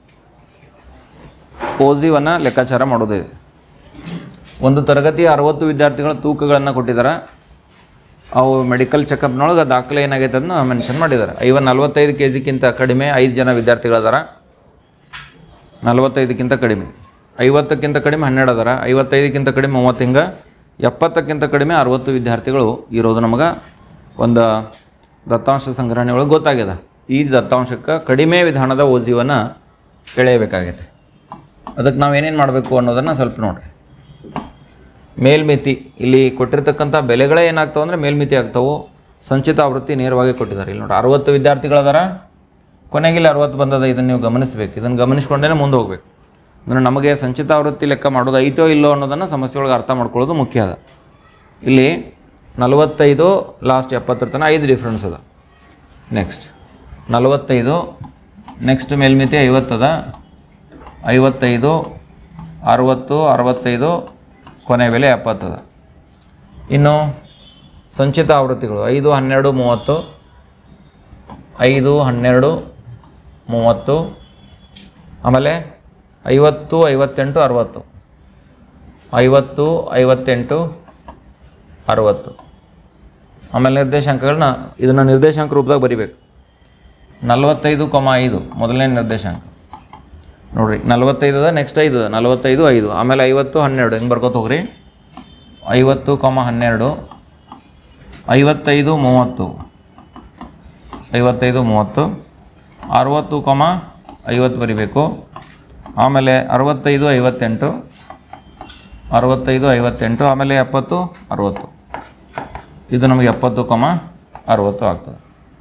[SPEAKER 1] ಓಜಿವನ್ನು ಲೆಕ್ಕಾಚಾರ ಮಾಡೋದಿದೆ. ಒಂದು ತರಗತಿಯ ಅರವತ್ತು ವಿದ್ಯಾರ್ಥಿಗಳ ತೂಕಗಳನ್ನು ಕೊಟ್ಟಿದ್ದಾರೆ. ಅವು ಮೆಡಿಕಲ್ ಚೆಕಪ್ನೊಳಗೆ ದಾಖಲೆ ಏನಾಗೈತೆ ಅದನ್ನು ಮೆನ್ಷನ್ ಮಾಡಿದ್ದಾರೆ. ಐವ ನಲ್ವತ್ತೈದು ಕೆ ಜಿಗಿಂತ ಕಡಿಮೆ ಐದು ಜನ ವಿದ್ಯಾರ್ಥಿಗಳದಾರ, ನಲ್ವತ್ತೈದಕ್ಕಿಂತ ಕಡಿಮೆ ಐವತ್ತಕ್ಕಿಂತ ಕಡಿಮೆ ಹನ್ನೆರಡು ಅದಾರ, ಐವತ್ತೈದಕ್ಕಿಂತ ಕಡಿಮೆ ಮೂವತ್ತು, ಹಿಂಗೆ ಎಪ್ಪತ್ತಕ್ಕಿಂತ ಕಡಿಮೆ ಅರುವತ್ತು ವಿದ್ಯಾರ್ಥಿಗಳು ಇರೋದು ನಮಗೆ ಒಂದು ದತ್ತಾಂಶ ಸಂಗ್ರಹಣೆ ಒಳಗೆ ಗೊತ್ತಾಗಿದೆ. ಈ ದತ್ತಾಂಶಕ್ಕೆ ಕಡಿಮೆ ವಿಧಾನದ ಓಜಿವನ್ನು ಎಳೆಯಬೇಕಾಗೈತೆ. ಅದಕ್ಕೆ ನಾವು ಏನೇನು ಮಾಡಬೇಕು ಅನ್ನೋದನ್ನು ಸ್ವಲ್ಪ ನೋಡಿರಿ. ಮೇಲ್ಮಿತಿ, ಇಲ್ಲಿ ಕೊಟ್ಟಿರ್ತಕ್ಕಂಥ ಬೆಲೆಗಳೇ ಏನಾಗ್ತಾವೆ ಅಂದರೆ ಮೇಲ್ಮಿತಿ ಆಗ್ತಾವೆ. ಸಂಚಿತ ಆವೃತ್ತಿ ನೇರವಾಗಿ ಕೊಟ್ಟಿದ್ದಾರೆ. ಇಲ್ಲಿ ನೋಡಿ ಅರುವತ್ತು ವಿದ್ಯಾರ್ಥಿಗಳದಾರ, ಕೊನೆಗಿಲ್ಲಿ ಅರುವತ್ತು ಬಂದದ. ಇದನ್ನು ನೀವು ಗಮನಿಸಬೇಕು. ಇದನ್ನು ಗಮನಿಸ್ಕೊಂಡೇ ಮುಂದೆ ಹೋಗ್ಬೇಕು. ಅಂದರೆ ನಮಗೆ ಸಂಚಿತ ಆವೃತ್ತಿ ಲೆಕ್ಕ ಮಾಡೋದು ಐತೋ ಇಲ್ಲೋ ಅನ್ನೋದನ್ನು ಸಮಸ್ಯೆ ಒಳಗೆ ಅರ್ಥ ಮಾಡ್ಕೊಳ್ಳೋದು ಮುಖ್ಯ ಅದ. ಇಲ್ಲಿ ನಲವತ್ತೈದು ಲಾಸ್ಟ್ ಎಪ್ಪತ್ತರ ತನಕ ಐದು ಡಿಫ್ರೆನ್ಸ್ ಅದ. ನೆಕ್ಸ್ಟ್ ನಲವತ್ತೈದು, ನೆಕ್ಸ್ಟ್ ಮೇಲ್ಮಿತಿ ಐವತ್ತದ, ಐವತ್ತೈದು, ಅರುವತ್ತು, ಅರವತ್ತೈದು, ಕೊನೆ ಬೆಲೆ ಎಪ್ಪತ್ತದ. ಇನ್ನು ಸಂಚಿತ ಆವೃತ್ತಿಗಳು ಐದು ಹನ್ನೆರಡು ಮೂವತ್ತು, ಐದು ಹನ್ನೆರಡು ಮೂವತ್ತು, ಆಮೇಲೆ ಐವತ್ತು ಐವತ್ತೆಂಟು ಅರುವತ್ತು, ಐವತ್ತು ಐವತ್ತೆಂಟು ಅರುವತ್ತು. ಆಮೇಲೆ ನಿರ್ದೇಶಾಂಕಗಳನ್ನ ಇದನ್ನು ನಿರ್ದೇಶಾಂಕ ರೂಪದಾಗ ಬರಿಬೇಕು. ನಲವತ್ತೈದು ಕೊಮ ಐದು ಮೊದಲನೇ ನಿರ್ದೇಶಾಂಕ ನೋಡಿರಿ, ನಲವತ್ತೈದು ಅದ, ನೆಕ್ಸ್ಟ್ ಐದು ಅದ, ನಲವತ್ತೈದು ಐದು, ಆಮೇಲೆ ಐವತ್ತು ಹನ್ನೆರಡು, ಹೆಂಗೆ ಬರ್ಕೋತ ಹೋಗ್ರಿ. ಐವತ್ತು ಕೊಮ ಹನ್ನೆರಡು, ಐವತ್ತೈದು ಮೂವತ್ತು, ಐವತ್ತೈದು ಮೂವತ್ತು, ಅರುವತ್ತು ಕೊಮ ಐವತ್ತು ಬರಿಬೇಕು. ಆಮೇಲೆ ಅರವತ್ತೈದು ಐವತ್ತೆಂಟು, ಅರವತ್ತೈದು ಐವತ್ತೆಂಟು, ಆಮೇಲೆ ಎಪ್ಪತ್ತು ಅರುವತ್ತು. ಇದು ನಮಗೆ ಎಪ್ಪತ್ತು ಕೊಮ ಅರುವತ್ತು ಆಗ್ತದೆ.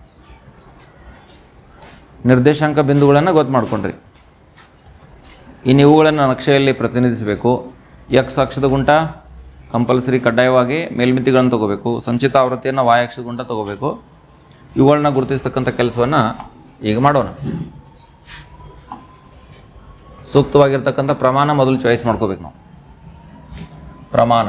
[SPEAKER 1] ನಿರ್ದೇಶಾಂಕ ಬಿಂದುಗಳನ್ನು ಗೊತ್ತು ಮಾಡ್ಕೊಂಡ್ರಿ. ಇನ್ನು ಇವುಗಳನ್ನು ನಕ್ಷೆಯಲ್ಲಿ ಪ್ರತಿನಿಧಿಸಬೇಕು. ಎಕ್ಸ್ ಅಕ್ಷದ ಗುಂಟ ಕಂಪಲ್ಸರಿ ಕಡ್ಡಾಯವಾಗಿ ಮೇಲ್ಮಿತಿಗಳನ್ನು ತೊಗೋಬೇಕು. ಸಂಚಿತ ಆವೃತ್ತಿಯನ್ನು ವಾಯ್ ಅಕ್ಷದ ಗುಂಟ ತೊಗೋಬೇಕು. ಇವುಗಳನ್ನ ಗುರುತಿಸ್ತಕ್ಕಂಥ ಕೆಲಸವನ್ನು ಈಗ ಮಾಡೋಣ. ಸೂಕ್ತವಾಗಿರ್ತಕ್ಕಂಥ ಪ್ರಮಾಣ ಮೊದಲು ಚಾಯ್ಸ್ ಮಾಡ್ಕೋಬೇಕು ನಾವು. ಪ್ರಮಾಣ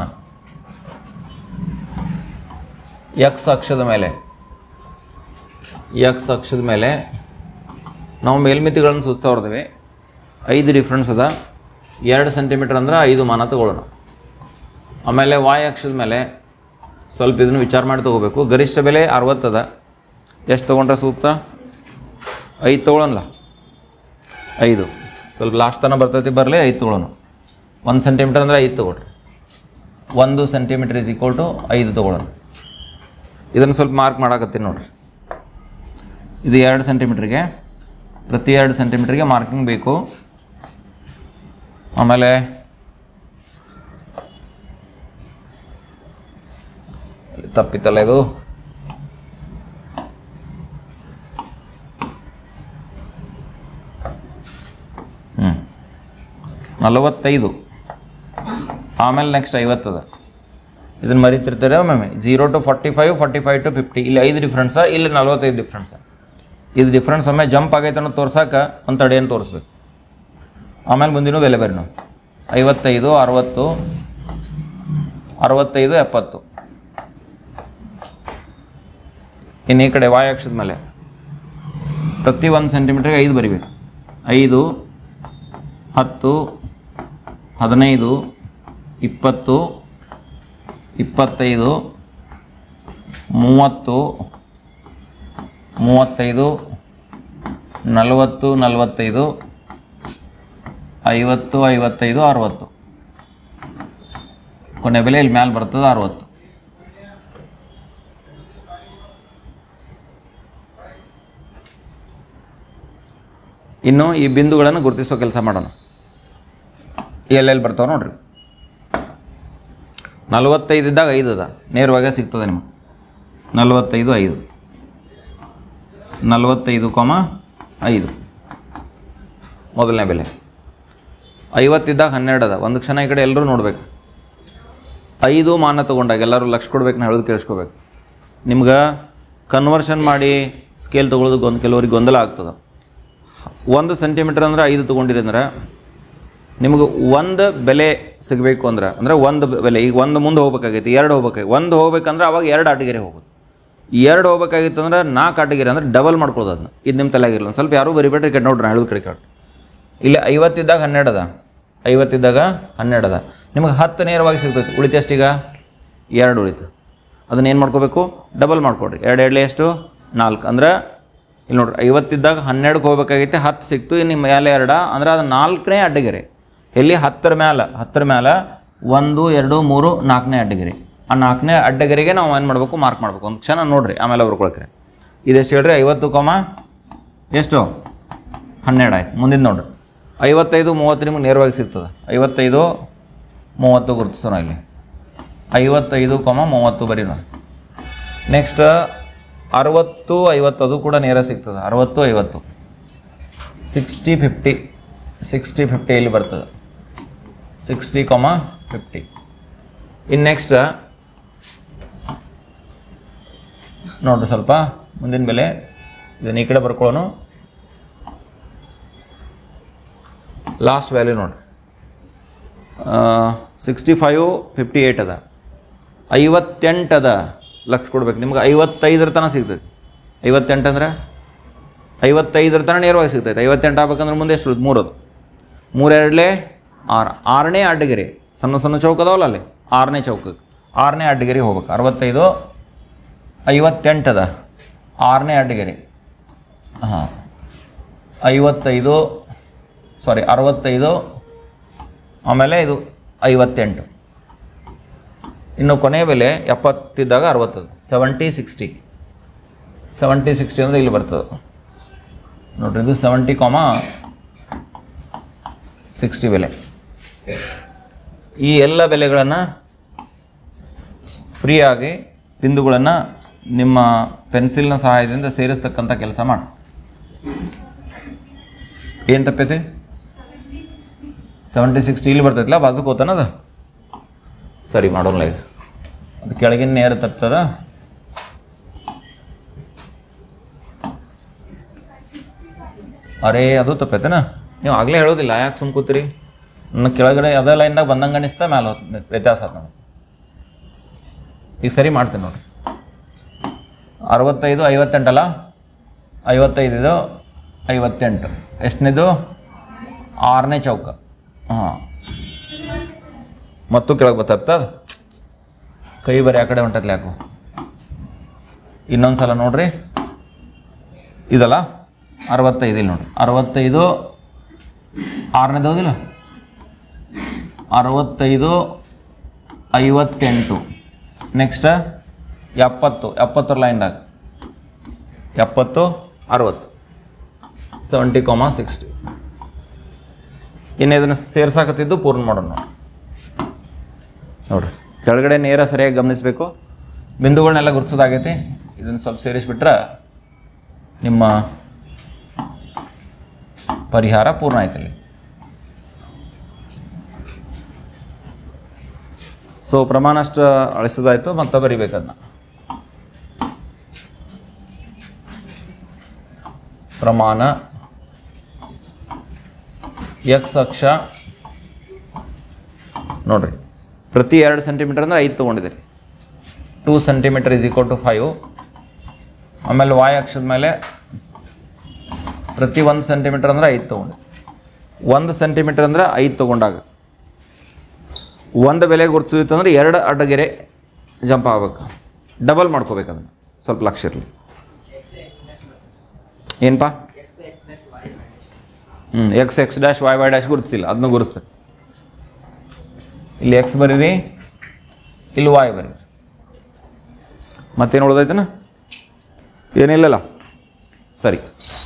[SPEAKER 1] ಎಕ್ಸ್ ಅಕ್ಷದ ಮೇಲೆ ಎಕ್ಸ್ ಅಕ್ಷದ ಮೇಲೆ ನಾವು ಮೇಲ್ಮಿತಿಗಳನ್ನು ಸೂಚಿಸ್ತಾ ಹೊರದೇವೆ. ಐದು ಡಿಫ್ರೆನ್ಸ್ ಅದ. ಎರಡು ಸೆಂಟಿಮೀಟರ್ ಅಂದ್ರೆ ಐದು ಮಾನ ತಗೊಳ್ಳೋಣ. ಆಮೇಲೆ ವಾಯ್ ಅಕ್ಷದ ಮೇಲೆ ಸ್ವಲ್ಪ ಇದನ್ನು ವಿಚಾರ ಮಾಡಿ ತೊಗೋಬೇಕು. ಗರಿಷ್ಠ ಬೆಲೆ ಅರವತ್ತದ. ಎಷ್ಟು ತೊಗೊಂಡ್ರೆ ಸೂಕ್ತ? ಐದು ತೊಗೊಳ್ಳೋಣ. ಐದು ಸ್ವಲ್ಪ ಲಾಸ್ಟ್ ತನಕ ಬರ್ತೈತಿ, ಬರಲಿ ಐದು ತೊಗೊಳ್ಳೋಣ. ಒಂದು ಸೆಂಟಿಮೀಟರ್ ಅಂದರೆ ಐದು ತೊಗೊಳ್ರಿ. ಒಂದು ಸೆಂಟಿಮೀಟರ್ ಈಸ್ ಈಕ್ವಲ್ ಟು ಐದು ತೊಗೊಳ್ಳೋಣ. ಇದನ್ನು ಸ್ವಲ್ಪ ಮಾರ್ಕ್ ಮಾಡಾಕತ್ತೀನಿ ನೋಡಿರಿ. ಇದು ಎರಡು ಸೆಂಟಿಮೀಟ್ರಿಗೆ, ಪ್ರತಿ ಎರಡು ಸೆಂಟಿಮೀಟ್ರಿಗೆ ಮಾರ್ಕಿಂಗ್ ಬೇಕು. ಆಮೇಲೆ ತಪ್ಪಿತ್ತಲ್ಲ ಇದು. ಹ್ಞೂ ನಲವತ್ತೈದು, ಆಮೇಲೆ ನೆಕ್ಸ್ಟ್ ಐವತ್ತದ. ಇದನ್ನು ಮರಿತಿರ್ತಾರೆ ಒಮ್ಮೆ. Zero to forty five, forty five to fifty. ಇಲ್ಲಿ ಐದು ಡಿಫ್ರೆನ್ಸ, ಇಲ್ಲಿ ನಲ್ವತ್ತೈದು ಡಿಫ್ರೆನ್ಸ. ಇದು ಡಿಫ್ರೆನ್ಸ್ ಒಮ್ಮೆ ಜಂಪ್ ಆಗೈತೆ ಅನ್ನೋ ತೋರ್ಸಕ್ಕೆ ಒಂದು ತಡೆಯನ್ನು ತೋರಿಸ್ಬೇಕು. ಆಮೇಲೆ ಮುಂದಿನ ಬೆಲೆ ಬರ್ರಿ ನಾವು. ಐವತ್ತೈದು, ಅರುವತ್ತು, ಅರವತ್ತೈದು, ಎಪ್ಪತ್ತು. ಇನ್ನು ಈ ಕಡೆ ವಾಯ್ ಅಕ್ಷದ ಮೇಲೆ ಪ್ರತಿ ಒಂದು ಸೆಂಟಿಮೀಟ್ರಿಗೆ ಐದು ಬರಿಬೇಕು. ಐದು, ಹತ್ತು, ಹದಿನೈದು, ಇಪ್ಪತ್ತು, ಇಪ್ಪತ್ತೈದು, ಮೂವತ್ತು, ಮೂವತ್ತೈದು, ನಲವತ್ತು, ನಲವತ್ತೈದು, ಐವತ್ತು, ಐವತ್ತೈದು, ಅರುವತ್ತು. ಕೊನೆ ಬೆಲೆ ಇಲ್ಲಿ ಮ್ಯಾಲೆ ಬರ್ತದೆ ಅರುವತ್ತು. ಇನ್ನು ಈ ಬಿಂದುಗಳನ್ನು ಗುರುತಿಸೋ ಕೆಲಸ ಮಾಡೋಣ. ಎಲ್ಲೆಲ್ಲಿ ಬರ್ತಾವೆ ನೋಡ್ರಿ. ನಲವತ್ತೈದು ಇದ್ದಾಗ ಐದು ಅದ, ನೇರವಾಗಿ ಸಿಗ್ತದೆ ನಿಮಗೆ. ನಲವತ್ತೈದು ಐದು, ನಲವತ್ತೈದು ಕೊಮ ಐದು. ಮೊದಲನೇ ಬೆಲೆ. ಐವತ್ತಿದ್ದಾಗ ಹನ್ನೆರಡು ಅದ. ಒಂದು ಕ್ಷಣ ಈ ಕಡೆ ಎಲ್ಲರೂ ನೋಡ್ಬೇಕು. ಐದು ಮಾನ ತೊಗೊಂಡಾಗ ಎಲ್ಲರೂ ಲಕ್ಷ ಕೊಡ್ಬೇಕು, ನಾ ಹೇಳೋದು ಕೇಳಿಸ್ಕೋಬೇಕು. ನಿಮ್ಗೆ ಕನ್ವರ್ಷನ್ ಮಾಡಿ ಸ್ಕೇಲ್ ತೊಗೊಳೋದಕ್ಕೆ ಒಂದು ಕೆಲವರಿಗೆ ಗೊಂದಲ ಆಗ್ತದೆ. ಒಂದು ಸೆಂಟಿಮೀಟ್ರ್ ಅಂದ್ರೆ ಐದು ತೊಗೊಂಡಿರಿ ಅಂದ್ರೆ ನಿಮಗೆ ಒಂದು ಬೆಲೆ ಸಿಗಬೇಕು ಅಂದ್ರೆ ಅಂದರೆ ಒಂದು ಬೆಲೆ ಈಗ ಒಂದು ಮುಂದೆ ಹೋಗ್ಬೇಕಾಗೈತಿ, ಎರಡು ಹೋಗ್ಬೇಕಾಗಿ ಒಂದು ಹೋಗ್ಬೇಕಂದ್ರೆ ಅವಾಗ ಎರಡು ಆಟಗೆರೆ ಹೋಗೋದು. ಎರಡು ಹೋಗ್ಬೇಕಾಗಿತ್ತು ಅಂದ್ರೆ ನಾಲ್ಕು ಆಟಗೆರೆ ಅಂದರೆ ಡಬಲ್ ಮಾಡ್ಕೊಳ್ಳೋದು. ಅದನ್ನ ಇದು ನಿಮ್ಮ ತಲೆಯಾಗಿರಲ್ಲ. ಸ್ವಲ್ಪ ಯಾರೂ ಬರಿಬೇಡ್ರಿ, ಕಡೆ ನೋಡ್ರಿ ಹೇಳೋದು ಕಡೆ ಕಾಟ್. ಇಲ್ಲಿ ಐವತ್ತಿದ್ದಾಗ ಹನ್ನೆರಡು ಅದ. ಐವತ್ತಿದ್ದಾಗ ಹನ್ನೆರಡು ಅದ. ನಿಮಗೆ ಹತ್ತು ನೇರವಾಗಿ ಸಿಗ್ತೈತಿ. ಉಳಿತು ಎಷ್ಟೀಗ? ಎರಡು ಉಳಿತು. ಅದನ್ನ ಏನು ಮಾಡ್ಕೋಬೇಕು? ಡಬಲ್ ಮಾಡ್ಕೊಡ್ರಿ. ಎರಡು ಎರಡಲೇ ಎಷ್ಟು? ನಾಲ್ಕು. ಅಂದ್ರೆ ಇಲ್ಲಿ ನೋಡ್ರಿ, ಐವತ್ತಿದ್ದಾಗ ಹನ್ನೆರಡಕ್ಕೆ ಹೋಗ್ಬೇಕಾಗೈತೆ, ಹತ್ತು ಸಿಕ್ತು. ಇನ್ನು ನಿಮ್ಮ ಮೇಲೆ ಎರಡ ಅಂದ್ರೆ ಅದು ನಾಲ್ಕನೇ ಅಡ್ಡಗೆರೆ. ಎಲ್ಲಿ? ಹತ್ತರ ಮ್ಯಾಲೆ. ಹತ್ತರ ಮ್ಯಾಲೆ ಒಂದು ಎರಡು ಮೂರು ನಾಲ್ಕನೇ ಅಡ್ಡಗೆರೆ. ಆ ನಾಲ್ಕನೇ ಅಡ್ಡಗೆರೆಗೆ ನಾವು ಏನು ಮಾಡಬೇಕು? ಮಾರ್ಕ್ ಮಾಡ್ಬೇಕು. ಒಂದು ಕ್ಷಣ ನೋಡಿರಿ, ಆಮೇಲೆ ಬರ್ಕೊಳಕ್ರಿ. ಇದೆಷ್ಟು ಹೇಳ್ರಿ? ಐವತ್ತು ಕಾಮ ಎಷ್ಟು? ಹನ್ನೆರಡು ಆಯ್ತು. ಮುಂದಿನ ನೋಡ್ರಿ, ಐವತ್ತೈದು ಮೂವತ್ತು ನಿಮಗೆ ನೇರವಾಗಿ ಸಿಗ್ತದೆ. ಐವತ್ತೈದು ಮೂವತ್ತು ಗುರುತಿಸೋಣ ಇಲ್ಲಿ. ಐವತ್ತೈದು ಕಾಮ ಮೂವತ್ತು ಬರೀ ನಾವು. ನೆಕ್ಸ್ಟ್ ಅರವತ್ತು ಐವತ್ತು, ಅದು ಕೂಡ ನೇರ ಸಿಗ್ತದೆ. ಅರವತ್ತು ಐವತ್ತು. Sixty fifty. ಸಿಕ್ಸ್ಟಿ ಫಿಫ್ಟಿ ಇಲ್ಲಿ ಬರ್ತದೆ. ಸಿಕ್ಸ್ಟಿ ಕಾಮ ಫಿಫ್ಟಿ. ಇನ್ನು ನೆಕ್ಸ್ಟ್ ನೋಡಿರಿ ಸ್ವಲ್ಪ ಮುಂದಿನ ಬೆಲೆ. ಇದನ್ನು ಈ ಕಡೆ ಬರ್ಕೊಳ್ಳೋಣ. ಲಾಸ್ಟ್ ವ್ಯಾಲ್ಯೂ ನೋಡಿರಿ, ಸಿಕ್ಸ್ಟಿ ಫೈವ್ ಫಿಫ್ಟಿ ಏಯ್ಟ್ ಅದ. ಐವತ್ತೆಂಟು ಅದ. ಲಕ್ಷ ಕೊಡ್ಬೇಕು. ನಿಮ್ಗೆ ಐವತ್ತೈದರ ತನಕ ಸಿಗ್ತೈತೆ. ಐವತ್ತೆಂಟು ಅಂದರೆ ಐವತ್ತೈದರ ತನಕ ನೇರವಾಗಿ ಸಿಗ್ತೈತೆ. ಐವತ್ತೆಂಟು ಆಗ್ಬೇಕಂದ್ರೆ ಮುಂದೆ ಎಷ್ಟು? ಮೂರು ಅದು. ಮೂರೆರಡಲೇ ಆರು. ಆರನೇ ಅಡ್ಡಗೆರೆ. ಸಣ್ಣ ಸಣ್ಣ ಚೌಕ ಅದಾವಲ್ಲ ಅಲ್ಲಿ, ಆರನೇ ಚೌಕಕ್ಕೆ ಆರನೇ ಅಡ್ಡಗೆರೆ ಹೋಗ್ಬೇಕು. ಅರವತ್ತೈದು ಐವತ್ತೆಂಟು ಅದ. ಆರನೇ ಅಡ್ಡಗೆರೆ. ಹಾಂ, ಐವತ್ತೈದು ಸಾರಿ ಅರವತ್ತೈದು, ಆಮೇಲೆ ಇದು ಐವತ್ತೆಂಟು. ಇನ್ನು ಕೊನೆಯ ಬೆಲೆ ಎಪ್ಪತ್ತಿದ್ದಾಗ ಅರವತ್ತದು. Seventy sixty. ಸೆವೆಂಟಿ ಸಿಕ್ಸ್ಟಿ ಅಂದರೆ ಇಲ್ಲಿ ಬರ್ತದೆ ನೋಡಿರಿ. ಇದು ಸೆವೆಂಟಿ ಕಾಮ ಸಿಕ್ಸ್ಟಿ ಬೆಲೆ. ಈ ಎಲ್ಲ ಬೆಲೆಗಳನ್ನು ಫ್ರೀಯಾಗಿ ಬಿಂದುಗಳನ್ನು ನಿಮ್ಮ ಪೆನ್ಸಿಲ್ನ ಸಹಾಯದಿಂದ ಸೇರಿಸ್ತಕ್ಕಂಥ ಕೆಲಸ ಮಾಡಿ. ಏನು ತಪ್ಪೈತಿ? ಸೆವೆಂಟಿ ಸಿಕ್ಸ್ಟಿ ಇಲ್ಲಿ ಬರ್ತೈತಿಲ್ಲ, ಬಾಜುಕ್ ಹೋತಾನದ. ಸರಿ ಮಾಡೋಲ್ಲ. ಈಗ ಅದು ಕೆಳಗಿನ ನೇರ ತಪ್ತದ. ಅರೇ ಅದು ತಪ್ಪೈತೆನಾ? ನೀವು ಆಗಲೇ ಹೇಳೋದಿಲ್ಲ, ಯಾಕೆ ಸುಮ್ಮ ಕೂತೀರಿ? ನನ್ನ ಕೆಳಗಡೆ ಅದೇ ಲೈನ್ನಾಗ ಬಂದಂಗೆ ಅನಿಸ್ತಾ ಮ್ಯಾಲೆ ಹೋದ್ ವ್ಯತ್ಯಾಸ ಆಯ್ತು ನೋಡಿ. ಈಗ ಸರಿ ಮಾಡ್ತೀನಿ ನೋಡಿ. ಅರವತ್ತೈದು ಐವತ್ತೆಂಟಲ್ಲ, ಐವತ್ತೈದು ಇದು ಐವತ್ತೆಂಟು. ಎಷ್ಟನೇದು? ಆರನೇ ಚೌಕ. ಹಾಂ, ಮತ್ತು ಕೆಳಗೆ ಬರ್ತದ. ಕೈ ಬರೀ ಆ ಕಡೆ ಹೊಂಟತ್ಲೆ ಯಾಕೋ. ಇನ್ನೊಂದು ಸಲ ನೋಡ್ರಿ. ಇದಲ್ಲ ಅರವತ್ತೈದು. ಇಲ್ಲಿ ನೋಡಿರಿ, ಅರವತ್ತೈದು ಆರನೇದು ಹೌದಿಲ್ಲ? ಅರವತ್ತೈದು ಐವತ್ತೆಂಟು. ನೆಕ್ಸ್ಟ್ ಎಪ್ಪತ್ತು. ಎಪ್ಪತ್ತರ ಲೈನ್ದಾಗ ಎಪ್ಪತ್ತು ಅರವತ್ತು. ಸೆವೆಂಟಿ ಕಾಮ ಸಿಕ್ಸ್ಟಿ. ಇನ್ನು ಇದನ್ನು ಸೇರ್ಸಾಕತ್ತಿದ್ದು ಪೂರ್ಣ ಮಾಡೋಣ ನೋಡಿ. ನೋಡಿರಿ, ಕೆಳಗಡೆ ನೇರ ಸರಿಯಾಗಿ ಗಮನಿಸಬೇಕು. ಬಿಂದುಗಳನ್ನೆಲ್ಲ ಗುರುತಿಸೋದಾಗೈತಿ. ಇದನ್ನು ಸ್ವಲ್ಪ ಸೇರಿಸ್ಬಿಟ್ರೆ ನಿಮ್ಮ ಪರಿಹಾರ ಪೂರ್ಣ ಆಯ್ತಲ್ಲಿ. ಸೊ ಪ್ರಮಾಣ ಅಷ್ಟು ಅಳಿಸೋದಾಯಿತು. ಮತ್ತೆ ಬರಿಬೇಕದನ್ನ. ಪ್ರಮಾಣ ಎಕ್ಸ್ ಅಕ್ಷ ನೋಡ್ರಿ, ಪ್ರತಿ ಎರಡು ಸೆಂಟಿಮೀಟರ್ ಅಂದರೆ ಐದು ತೊಗೊಂಡಿದ್ದೀರಿ. Two centimetre is equal to five. ಆಮೇಲೆ ವಾಯ್ ಅಕ್ಷದ ಮೇಲೆ ಪ್ರತಿ ಒಂದು ಸೆಂಟಿಮೀಟರ್ ಅಂದರೆ ಐದು ತೊಗೊಂಡು. ಒಂದು ಸೆಂಟಿಮೀಟರ್ ಅಂದರೆ ಐದು ತೊಗೊಂಡಾಗ ಒಂದು ಬೆಲೆ ಗುರುತಿಸಿತ್ತು ಅಂದರೆ ಎರಡು ಅಡ್ಡಗೆರೆ ಜಂಪ್ ಆಗ್ಬೇಕು. ಡಬಲ್ ಮಾಡ್ಕೋಬೇಕು. ಅದನ್ನು ಸ್ವಲ್ಪ ಲಕ್ಷ ಇರಲಿ. ಏನಪ್ಪ? ಹ್ಞೂ X X dash Y Y dash ಗುರುತಿಸಿಲ್ಲ, ಅದನ್ನು ಗುರುತಿಸಿ. ಇಲ್ಲಿ ಎಕ್ಸ್ ಬರೀರಿ, ಇಲ್ಲಿ ವಾಯ್ ಬರೀರಿ. ಮತ್ತೇನು ಉಳ್ದೈತೇನ? ಏನಿಲ್ಲಲ್ಲ. ಸರಿ.